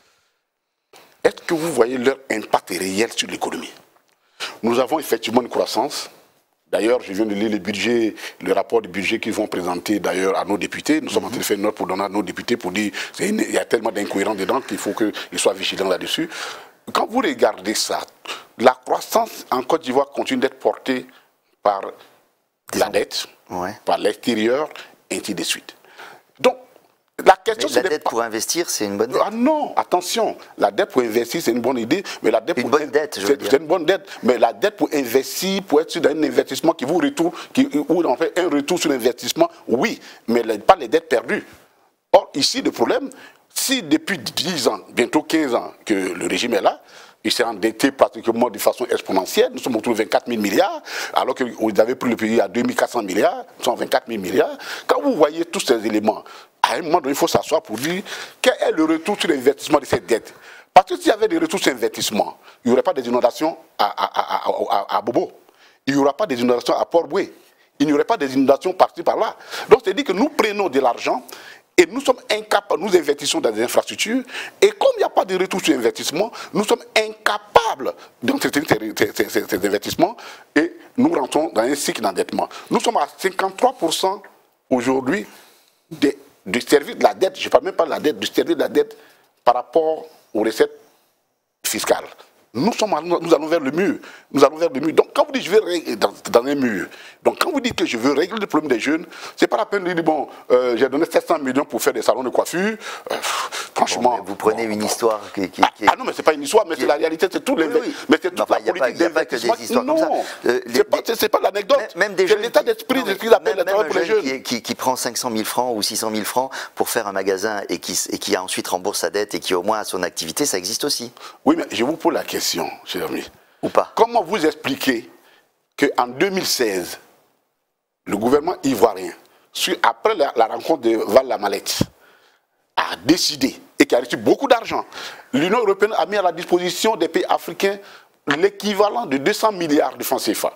est-ce que vous voyez leur impact réel sur l'économie? Nous avons effectivement une croissance. D'ailleurs, je viens de lire le budget, le rapport de budget qu'ils vont présenter d'ailleurs à nos députés. Nous mm-hmm. sommes en train de faire une note pour donner à nos députés pour dire qu'il y a tellement d'incohérences dedans qu'il faut qu'ils soient vigilants là-dessus. Quand vous regardez ça, la croissance en Côte d'Ivoire continue d'être portée par la dette, ouais. par l'extérieur, et ainsi de suite. Donc, la question... Mais la dette pas... pour investir, c'est une bonne idée. Ah non, attention, la dette pour investir, c'est une bonne idée, mais la dette une pour... bonne dette, je veux dire. C'est une bonne dette, mais la dette pour investir, pour être sur un investissement qui vous retourne, qui, ou en fait un retour sur l'investissement, oui, mais pas les dettes perdues. Or, ici, le problème... Si depuis dix ans, bientôt quinze ans que le régime est là, il s'est endetté pratiquement de façon exponentielle, nous sommes autour de vingt-quatre mille milliards, alors que vous avez pris le pays à deux mille quatre cents milliards, nous sommes vingt-quatre mille milliards. Quand vous voyez tous ces éléments, à un moment donné, il faut s'asseoir pour dire quel est le retour sur l'investissement de cette dette. Parce que s'il y avait des retours sur l'investissement, il n'y aurait pas des inondations à, à, à, à, à Bobo, il n'y aura pas des inondations à Port-Boué, il n'y aurait pas des inondations par-ci par-là. Donc c'est-à-dire que nous prenons de l'argent, et nous sommes incapables, nous investissons dans des infrastructures, et comme il n'y a pas de retour sur investissement, nous sommes incapables d'entretenir ces, ces, ces, ces investissements, et nous rentrons dans un cycle d'endettement. Nous sommes à cinquante-trois pour cent aujourd'hui du service de la dette, je ne parle même pas de la dette, du service de la dette par rapport aux recettes fiscales. Nous, sommes, nous allons vers le mur. Nous allons vers le mur. Donc, quand vous dites je vais régler dans, dans un mur, donc quand vous dites que je veux régler le problème des jeunes, c'est pas la peine de dire bon, euh, j'ai donné sept cents millions pour faire des salons de coiffure. Euh, franchement. Bon, vous prenez bon, une bon. histoire qui, qui, ah, qui est... ah non, mais c'est pas une histoire, mais c'est la réalité, c'est tout les. Oui, oui. Mais c'est toute enfin, la politique d'investissement. Non, euh, c'est pas, pas l'anecdote. C'est l'état d'esprit de ce qu'ils appellent le travail pour les jeunes. Qui, qui, qui prend cinq cent mille francs ou six cent mille francs pour faire un magasin et qui, et qui ensuite rembourse sa dette et qui au moins a son activité, ça existe aussi. Oui, mais je vous pose la question, cher ami. Ou pas. Comment vous expliquez qu'en deux mille seize, le gouvernement ivoirien, après la, la rencontre de Val-la-Malette, a décidé, et qui a reçu beaucoup d'argent, l'Union européenne a mis à la disposition des pays africains l'équivalent de deux cents milliards de francs C F A.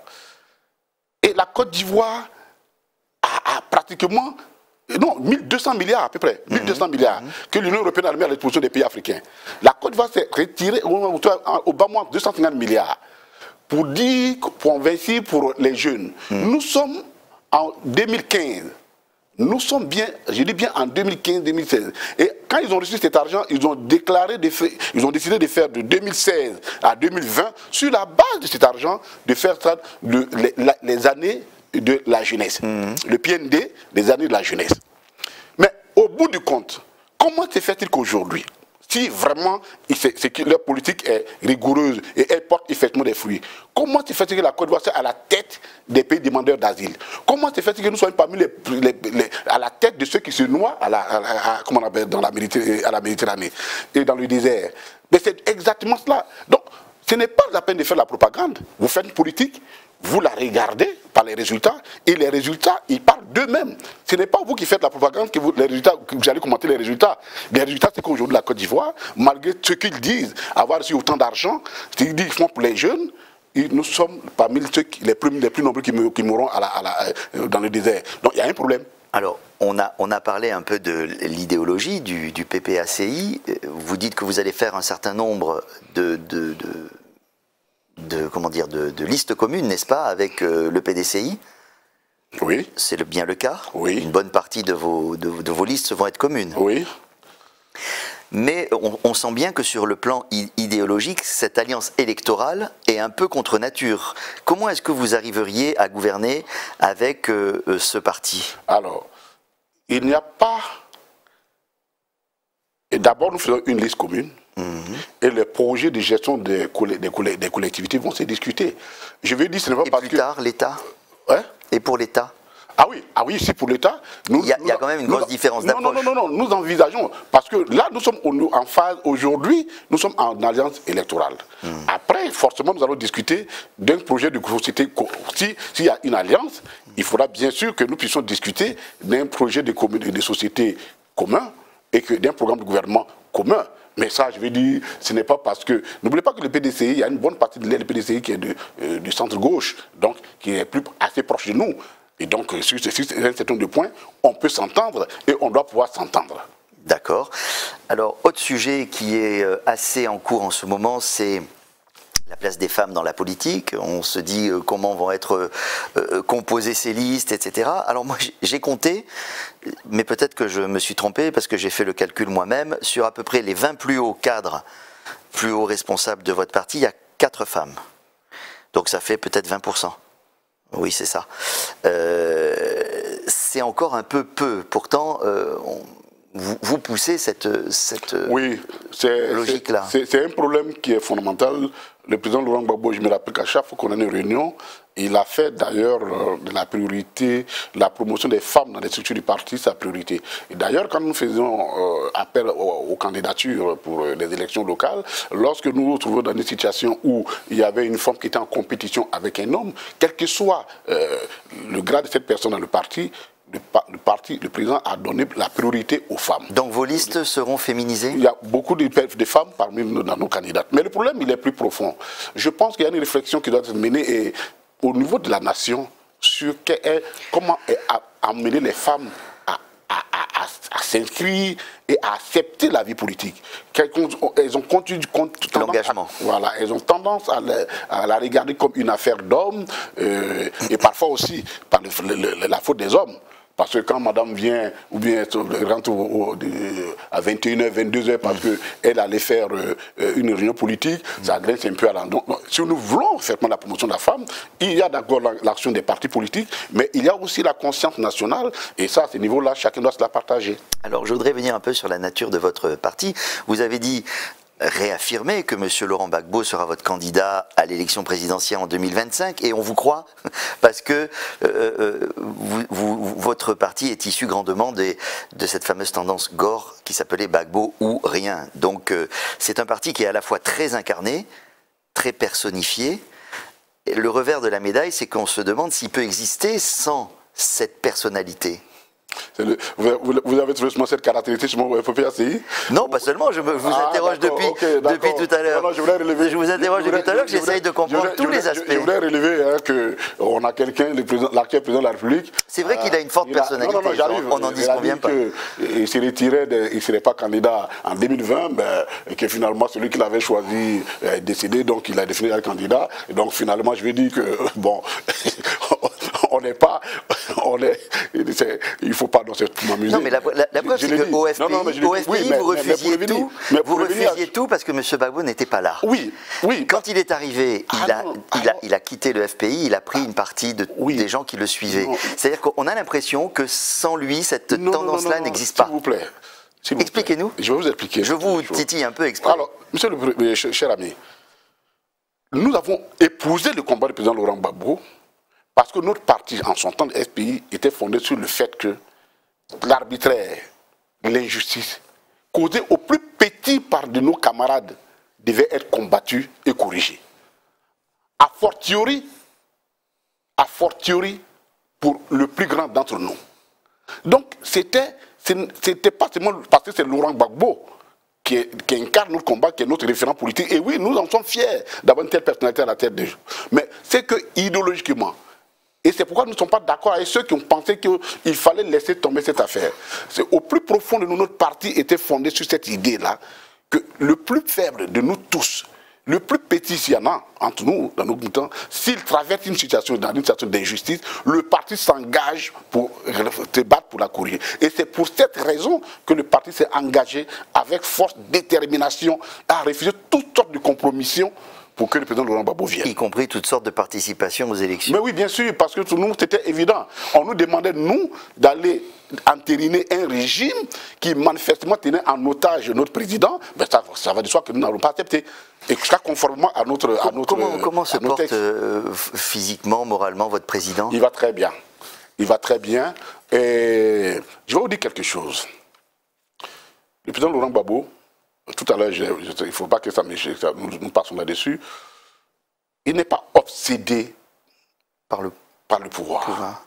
Et la Côte d'Ivoire a, a pratiquement... Non, mille deux cents milliards à peu près, mille deux cents milliards que l'Union européenne a mis à la disposition des pays africains. La Côte d'Ivoire s'est retirée au bas moins deux cent cinquante milliards pour dire, pour investir pour les jeunes. Mmh. Nous sommes en deux mille quinze, Nous sommes bien, je dis bien en deux mille quinze deux mille seize. Et quand ils ont reçu cet argent, ils ont déclaré, de faire, ils ont décidé de faire de deux mille seize à deux mille vingt, sur la base de cet argent, de faire ça de, les, les années de la jeunesse. Mmh. Le P N D, les années de la jeunesse. Mais au bout du compte, comment se fait-il qu'aujourd'hui, si vraiment c'est que leur politique est rigoureuse et elle porte effectivement des fruits, comment se fait-il que la Côte d'Ivoire soit à la tête des pays demandeurs d'asile? Comment se fait-il que nous soyons parmi les, les, les, à la tête de ceux qui se noient à la, à, à, comment on appelle, dans la à la Méditerranée et dans le désert? Mais c'est exactement cela. Donc, ce n'est pas la peine de faire la propagande. Vous faites une politique, vous la regardez par les résultats, et les résultats, ils parlent d'eux-mêmes. Ce n'est pas vous qui faites la propagande que vous, les résultats, que vous allez commenter les résultats. Les résultats, c'est qu'aujourd'hui, la Côte d'Ivoire, malgré ce qu'ils disent, avoir reçu autant d'argent, ils disent qu'ils font pour les jeunes, et nous sommes parmi ceux qui, les, plus, les plus nombreux qui, qui mourront à la, à la, dans le désert. Donc il y a un problème. Alors, on a, on a parlé un peu de l'idéologie du, du P P A C I. Vous dites que vous allez faire un certain nombre de... de, de... De, comment dire, de, de listes communes, n'est-ce pas, avec euh, le P D C I? Oui. C'est bien le cas? Oui. Une bonne partie de vos, de, de vos listes vont être communes? Oui. Mais on, on sent bien que sur le plan idéologique, cette alliance électorale est un peu contre nature. Comment est-ce que vous arriveriez à gouverner avec euh, ce parti? Alors, il n'y a pas... Et d'abord, nous faisons une liste commune. Mmh. Et les projets de gestion des, coll des, coll des collectivités vont se discuter. Je veux dire, ce n'est pas Et parce plus que... tard, l'État hein? Et pour l'État? Ah oui, ah oui, c'est pour l'État. Il y a, il y a quand même une grosse nous, différence d'approche. Non, non, non, non, nous envisageons, parce que là, nous sommes en phase, aujourd'hui, nous sommes en alliance électorale. Mmh. Après, forcément, nous allons discuter d'un projet de société. Si, s'il y a une alliance, il faudra bien sûr que nous puissions discuter d'un projet de, de société commun et d'un programme de gouvernement commun. Mais ça, je vais dire, ce n'est pas parce que... N'oubliez pas que le P D C I, il y a une bonne partie de l'aile du P D C I qui est de, euh, du centre-gauche, donc qui est plus, assez proche de nous. Et donc, sur, sur un certain nombre de points, on peut s'entendre et on doit pouvoir s'entendre. D'accord. Alors, autre sujet qui est assez en cours en ce moment, c'est la place des femmes dans la politique. On se dit euh, comment vont être euh, composées ces listes, et cetera. Alors moi, j'ai compté, mais peut-être que je me suis trompé parce que j'ai fait le calcul moi-même, sur à peu près les vingt plus hauts cadres, plus hauts responsables de votre parti, il y a quatre femmes. Donc ça fait peut-être vingt pour cent. Oui, c'est ça. Euh, c'est encore un peu peu. Pourtant, euh, on, vous, vous poussez cette, cette oui, logique-là. C'est un problème qui est fondamental. Le président Laurent Gbagbo, je me rappelle qu'à chaque fois qu'on a une réunion, il a fait d'ailleurs euh, de la priorité, la promotion des femmes dans les structures du parti, sa priorité. Et d'ailleurs, quand nous faisions euh, appel aux, aux candidatures pour euh, les élections locales, lorsque nous nous trouvons dans une situation où il y avait une femme qui était en compétition avec un homme, quel que soit euh, le grade de cette personne dans le parti, Le, le parti, le président a donné la priorité aux femmes. Donc vos listes seront féminisées? Il y a beaucoup de, de femmes parmi nos, dans nos candidats. Mais le problème, il est plus profond. Je pense qu'il y a une réflexion qui doit être menée et, au niveau de la nation sur est, comment est, à, amener les femmes à, à, à, à, à s'inscrire et à accepter la vie politique. Elles ont continué, l'engagement. Voilà, elles ont tendance à la, à la regarder comme une affaire d'hommes euh, et parfois aussi par le, le, la faute des hommes. Parce que quand madame vient, ou bien rentre au, au, à vingt et une heures, vingt-deux heures, parce qu'elle allait faire euh, une réunion politique, ça grince un peu à l'endroit. Si nous voulons faire la promotion de la femme, il y a d'accord l'action des partis politiques, mais il y a aussi la conscience nationale, et ça, à ce niveau-là, chacun doit se la partager. Alors, je voudrais venir un peu sur la nature de votre parti. Vous avez dit... réaffirmer que M. Laurent Gbagbo sera votre candidat à l'élection présidentielle en deux mille vingt-cinq, et on vous croit parce que euh, vous, vous, votre parti est issu grandement des, de cette fameuse tendance gore qui s'appelait Gbagbo ou rien. Donc euh, c'est un parti qui est à la fois très incarné, très personnifié. Et le revers de la médaille, c'est qu'on se demande s'il peut exister sans cette personnalité. Le, vous, vous avez trouvé cette caractéristique sur mon P P A C I? Non, pas seulement, je me, vous ah, interroge depuis, okay, depuis tout à l'heure. Je, je vous interroge depuis tout à l'heure, que j'essaye de comprendre tous les aspects. Je, je voulais relever hein, qu'on a quelqu'un, l'actuel président de la République. C'est vrai qu'il a une forte personnalité, non, non, non, on n'en disconvient pas. Il s'est retiré, il ne serait pas candidat en deux mille vingt, ben, et que finalement celui qu'il avait choisi est décédé, donc il a défini un candidat. Et donc finalement, je vais dire que, bon, on n'est pas, on est, il ne faut pas pardon, c'est pour m'amuser. Non, mais la, la, la preuve, c'est qu'au F P I, au F P I, vous refusiez tout, vous refusiez tout parce que M. Gbagbo n'était pas là. Oui, oui. Quand il est arrivé, il, ah a, non, il, a, il a quitté le F P I, il a pris une partie de, oui. des gens qui le suivaient. C'est-à-dire qu'on a l'impression que sans lui, cette tendance-là n'existe pas. S'il vous plaît. Expliquez-nous. Je vais vous expliquer. Je vous titille un peu exprès. Alors, monsieur le cher ami, nous avons épousé le combat du président Laurent Gbagbo parce que notre parti, en son temps, le F P I, était fondé sur le fait que l'arbitraire, l'injustice, causée au plus petit par de nos camarades, devait être combattue et corrigée. A fortiori, a fortiori pour le plus grand d'entre nous. Donc, c'était, c'était pas seulement parce que c'est Laurent Gbagbo qui, est, qui incarne notre combat, qui est notre référent politique. Et oui, nous en sommes fiers d'avoir une telle personnalité à la tête des gens. Mais c'est que idéologiquement, et c'est pourquoi nous ne sommes pas d'accord avec ceux qui ont pensé qu'il fallait laisser tomber cette affaire. C'est au plus profond de nous, notre parti était fondé sur cette idée-là, que le plus faible de nous tous, le plus petit s'il y en a entre nous, dans nos temps, s'il traverse une situation, dans une situation d'injustice, le parti s'engage pour se battre pour la corriger. Et c'est pour cette raison que le parti s'est engagé avec force, détermination, à refuser toutes sortes de compromissions pour que le président Laurent Gbagbo vienne. Y compris toutes sortes de participations aux élections. Mais oui, bien sûr, parce que pour nous, c'était évident. On nous demandait, nous, d'aller entériner un régime qui manifestement tenait en otage notre président. Mais ça, ça va de soi que nous n'allons pas accepter. Et ça, conformément à notre... À notre comment, comment se porte euh, physiquement, moralement, votre président? Il va très bien. Il va très bien. Et je vais vous dire quelque chose. Le président Laurent Gbagbo, tout à l'heure, il ne faut pas que ça m'échappe, nous, nous passons là-dessus. Il n'est pas obsédé par le, par le pouvoir. pouvoir.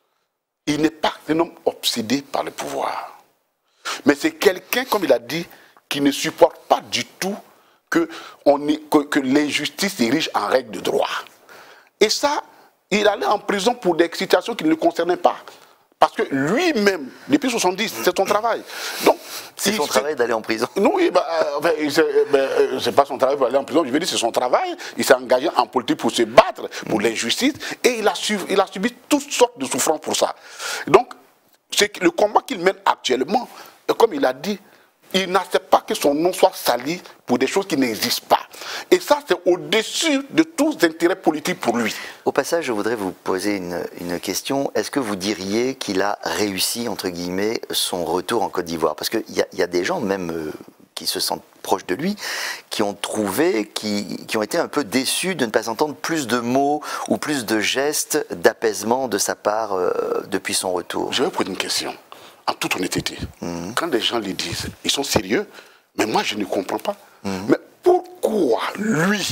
Il n'est pas un homme obsédé par le pouvoir. Mais c'est quelqu'un, comme il a dit, qui ne supporte pas du tout que, que, que l'injustice s'érige en règle de droit. Et ça, il allait en prison pour des situations qui ne le concernaient pas. Parce que lui-même, depuis soixante-dix, c'est son travail. Donc, c'est son travail d'aller en prison. Non, oui, bah, bah, c'est pas son travail d'aller en prison. Je veux dire, c'est son travail. Il s'est engagé en politique pour se battre pour mmh. l'injustice et il a, suivi, il a subi toutes sortes de souffrances pour ça. Donc, c'est le combat qu'il mène actuellement, comme il a dit, il n'accepte pas que son nom soit sali pour des choses qui n'existent pas. Et ça, c'est au-dessus de tous les intérêts politiques pour lui. Au passage, je voudrais vous poser une, une question. Est-ce que vous diriez qu'il a réussi, entre guillemets, son retour en Côte d'Ivoire? Parce qu'il y, y a des gens, même euh, qui se sentent proches de lui, qui ont trouvé, qui, qui ont été un peu déçus de ne pas entendre plus de mots ou plus de gestes d'apaisement de sa part euh, depuis son retour. Je vais vous poser une question. En toute honnêteté, mmh. quand des gens les disent, ils sont sérieux, mais moi je ne comprends pas. Mmh. Mais pourquoi lui?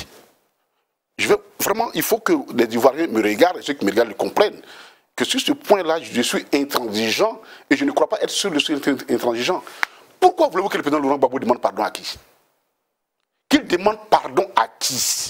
Je vais, vraiment, il faut que les Ivoiriens me regardent et ceux qui me regardent le comprennent. Que sur ce point-là, je suis intransigeant et je ne crois pas être sûr de être intransigeant. Pourquoi voulez-vous que le président Laurent Gbagbo demande pardon à qui? Qu'il demande pardon à qui?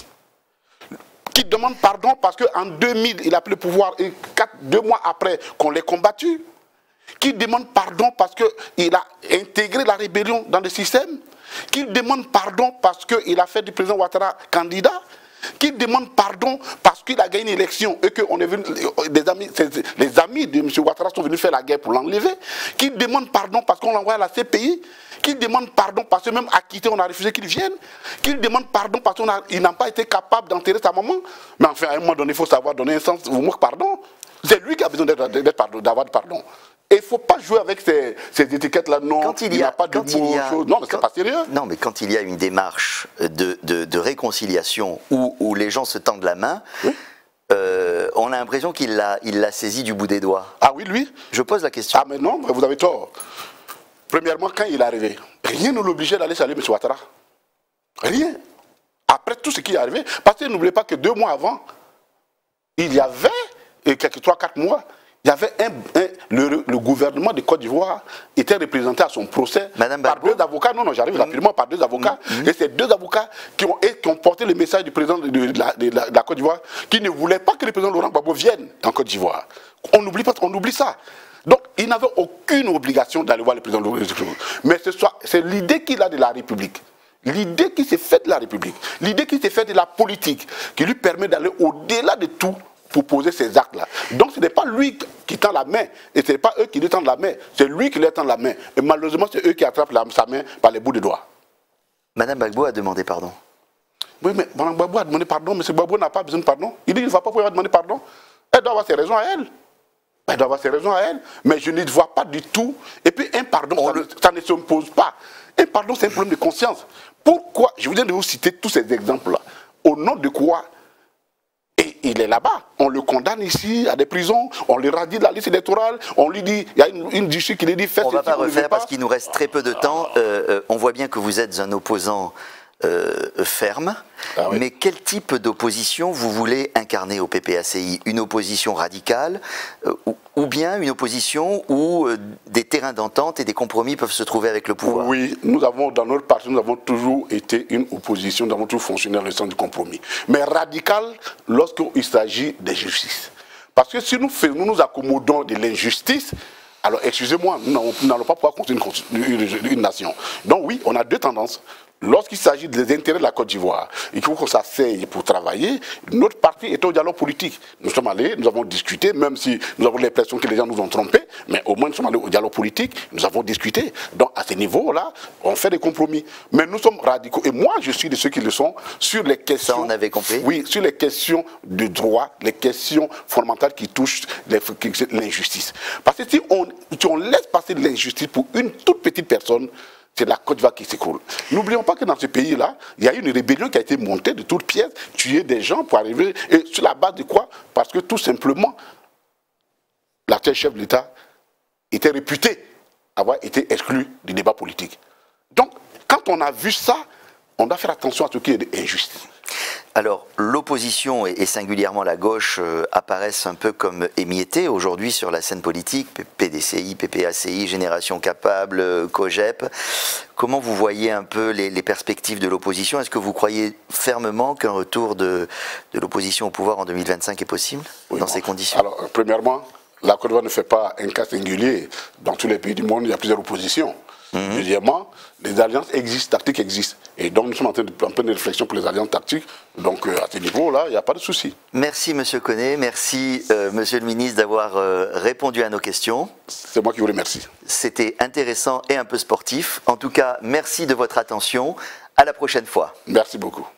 Qu'il demande pardon parce qu'en deux mille, il a pris le pouvoir et quatre, deux mois après qu'on l'ait combattu? Qui demande pardon parce qu'il a intégré la rébellion dans le système, qui demande pardon parce qu'il a fait du président Ouattara candidat, qui demande pardon parce qu'il a gagné une élection et que on est venu, des amis, les amis de M. Ouattara sont venus faire la guerre pour l'enlever, qui demande pardon parce qu'on l'envoie à la C P I, qui demande pardon parce que même acquitté, on a refusé qu'il vienne, qui demande pardon parce qu'il n'a pas été capable d'enterrer sa maman. Mais enfin, à un moment donné, il faut savoir donner un sens au mot pardon. C'est lui qui a besoin d'avoir du pardon. Et il ne faut pas jouer avec ces, ces étiquettes-là. Non, quand il n'y a, a pas de mots, a, choses. Non, mais c'est pas sérieux. Non, mais quand il y a une démarche de, de, de réconciliation où, où les gens se tendent la main, oui. euh, on a l'impression qu'il l'a il l'a saisi du bout des doigts. Ah oui, lui? Je pose la question. Ah mais non, vous avez tort. Premièrement, quand il est arrivé, rien ne l'obligeait d'aller saluer M. Ouattara. Rien. Après tout ce qui est arrivé, parce que n'oubliez pas que deux mois avant, il y avait, et quelques trois, quatre mois, il y avait un, un, le, le gouvernement de Côte d'Ivoire était représenté à son procès Madame par Gbagbo. deux avocats. Non, non, j'arrive mmh. rapidement par deux avocats. Mmh. Et ces deux avocats qui ont, et, qui ont porté le message du président de, de, de, la, de, la, de la Côte d'Ivoire, qui ne voulait pas que le président Laurent Gbagbo vienne en Côte d'Ivoire. On oublie pas, on oublie ça. Donc, il n'avait aucune obligation d'aller voir le président Laurent Gbagbo. Mais c'est l'idée qu'il a de la République. L'idée qui s'est faite de la République, l'idée qui s'est faite de la politique, qui lui permet d'aller au-delà de tout pour poser ces actes-là. Donc ce n'est pas lui qui tend la main, et ce n'est pas eux qui lui tendent la main, c'est lui qui leur tend la main. Et malheureusement, c'est eux qui attrapent la, sa main par les bouts des doigts. Madame Gbagbo a demandé pardon. Oui, mais Mme Gbagbo a demandé pardon, mais M. Gbagbo n'a pas besoin de pardon. Il dit qu'il ne va pas pouvoir demander pardon. Elle doit avoir ses raisons à elle. Elle doit avoir ses raisons à elle. Mais je ne vois pas du tout. Et puis un pardon, ça, le... ça ne s'impose pas. Un pardon, c'est un problème de conscience. Pourquoi? Je viens de vous citer tous ces exemples-là. Au nom de quoi? Et il est là-bas. On le condamne ici à des prisons. On le radie de la liste électorale. On lui dit, il y a une, une duché qui lui dit, faites on ne va pas refaire parce pas. qu'il nous reste très peu de temps. Euh, euh, on voit bien que vous êtes un opposant euh, ferme. Ah oui. Mais quel type d'opposition vous voulez incarner au P P A C I? Une opposition radicale euh, ou, ou bien une opposition où euh, des terrains d'entente et des compromis peuvent se trouver avec le pouvoir? Oui, nous avons, dans notre parti, nous avons toujours été une opposition, nous avons toujours fonctionné dans le sens du compromis. Mais radicale lorsqu'il s'agit d'injustice. Parce que si nous, faisons, nous nous accommodons de l'injustice, alors excusez-moi, nous n'allons pas pouvoir construire une, une, une nation. Donc oui, on a deux tendances. Lorsqu'il s'agit des intérêts de la Côte d'Ivoire, il faut qu'on s'asseye pour travailler. Notre parti est au dialogue politique. Nous sommes allés, nous avons discuté, même si nous avons l'impression que les gens nous ont trompés, mais au moins nous sommes allés au dialogue politique, nous avons discuté. Donc à ce niveau-là, on fait des compromis. Mais nous sommes radicaux. Et moi, je suis de ceux qui le sont sur les questions... Ça, on avait compris. Oui, sur les questions de droit, les questions fondamentales qui touchent l'injustice. Parce que si on, si on laisse passer de l'injustice pour une toute petite personne, c'est la Côte d'Ivoire qui s'écroule. N'oublions pas que dans ce pays-là, il y a eu une rébellion qui a été montée de toutes pièces, tuer des gens pour arriver. Et sur la base de quoi? Parce que tout simplement, l'actuel chef de l'État était réputé avoir été exclu du débat politique. Donc, quand on a vu ça, on doit faire attention à ce qui est injuste. Alors, l'opposition et singulièrement la gauche euh, apparaissent un peu comme émiettées aujourd'hui sur la scène politique, P D C I, P P A C I, Génération Capable, euh, COGEP. Comment vous voyez un peu les, les perspectives de l'opposition? Est-ce que vous croyez fermement qu'un retour de, de l'opposition au pouvoir en deux mille vingt-cinq est possible oui, dans bon. ces conditions? Alors, euh, premièrement, la Côte d'Ivoire ne fait pas un cas singulier. Dans tous les pays du monde, il y a plusieurs oppositions. Mmh. Deuxièmement, les alliances existent, tactiques existent. Et donc nous sommes en train de en pleine réflexion pour les alliances tactiques. Donc euh, à ce niveau-là, il n'y a pas de souci. Merci Monsieur Koné, merci euh, Monsieur le ministre d'avoir euh, répondu à nos questions. C'est moi qui vous remercie. C'était intéressant et un peu sportif. En tout cas, merci de votre attention. À la prochaine fois. Merci beaucoup.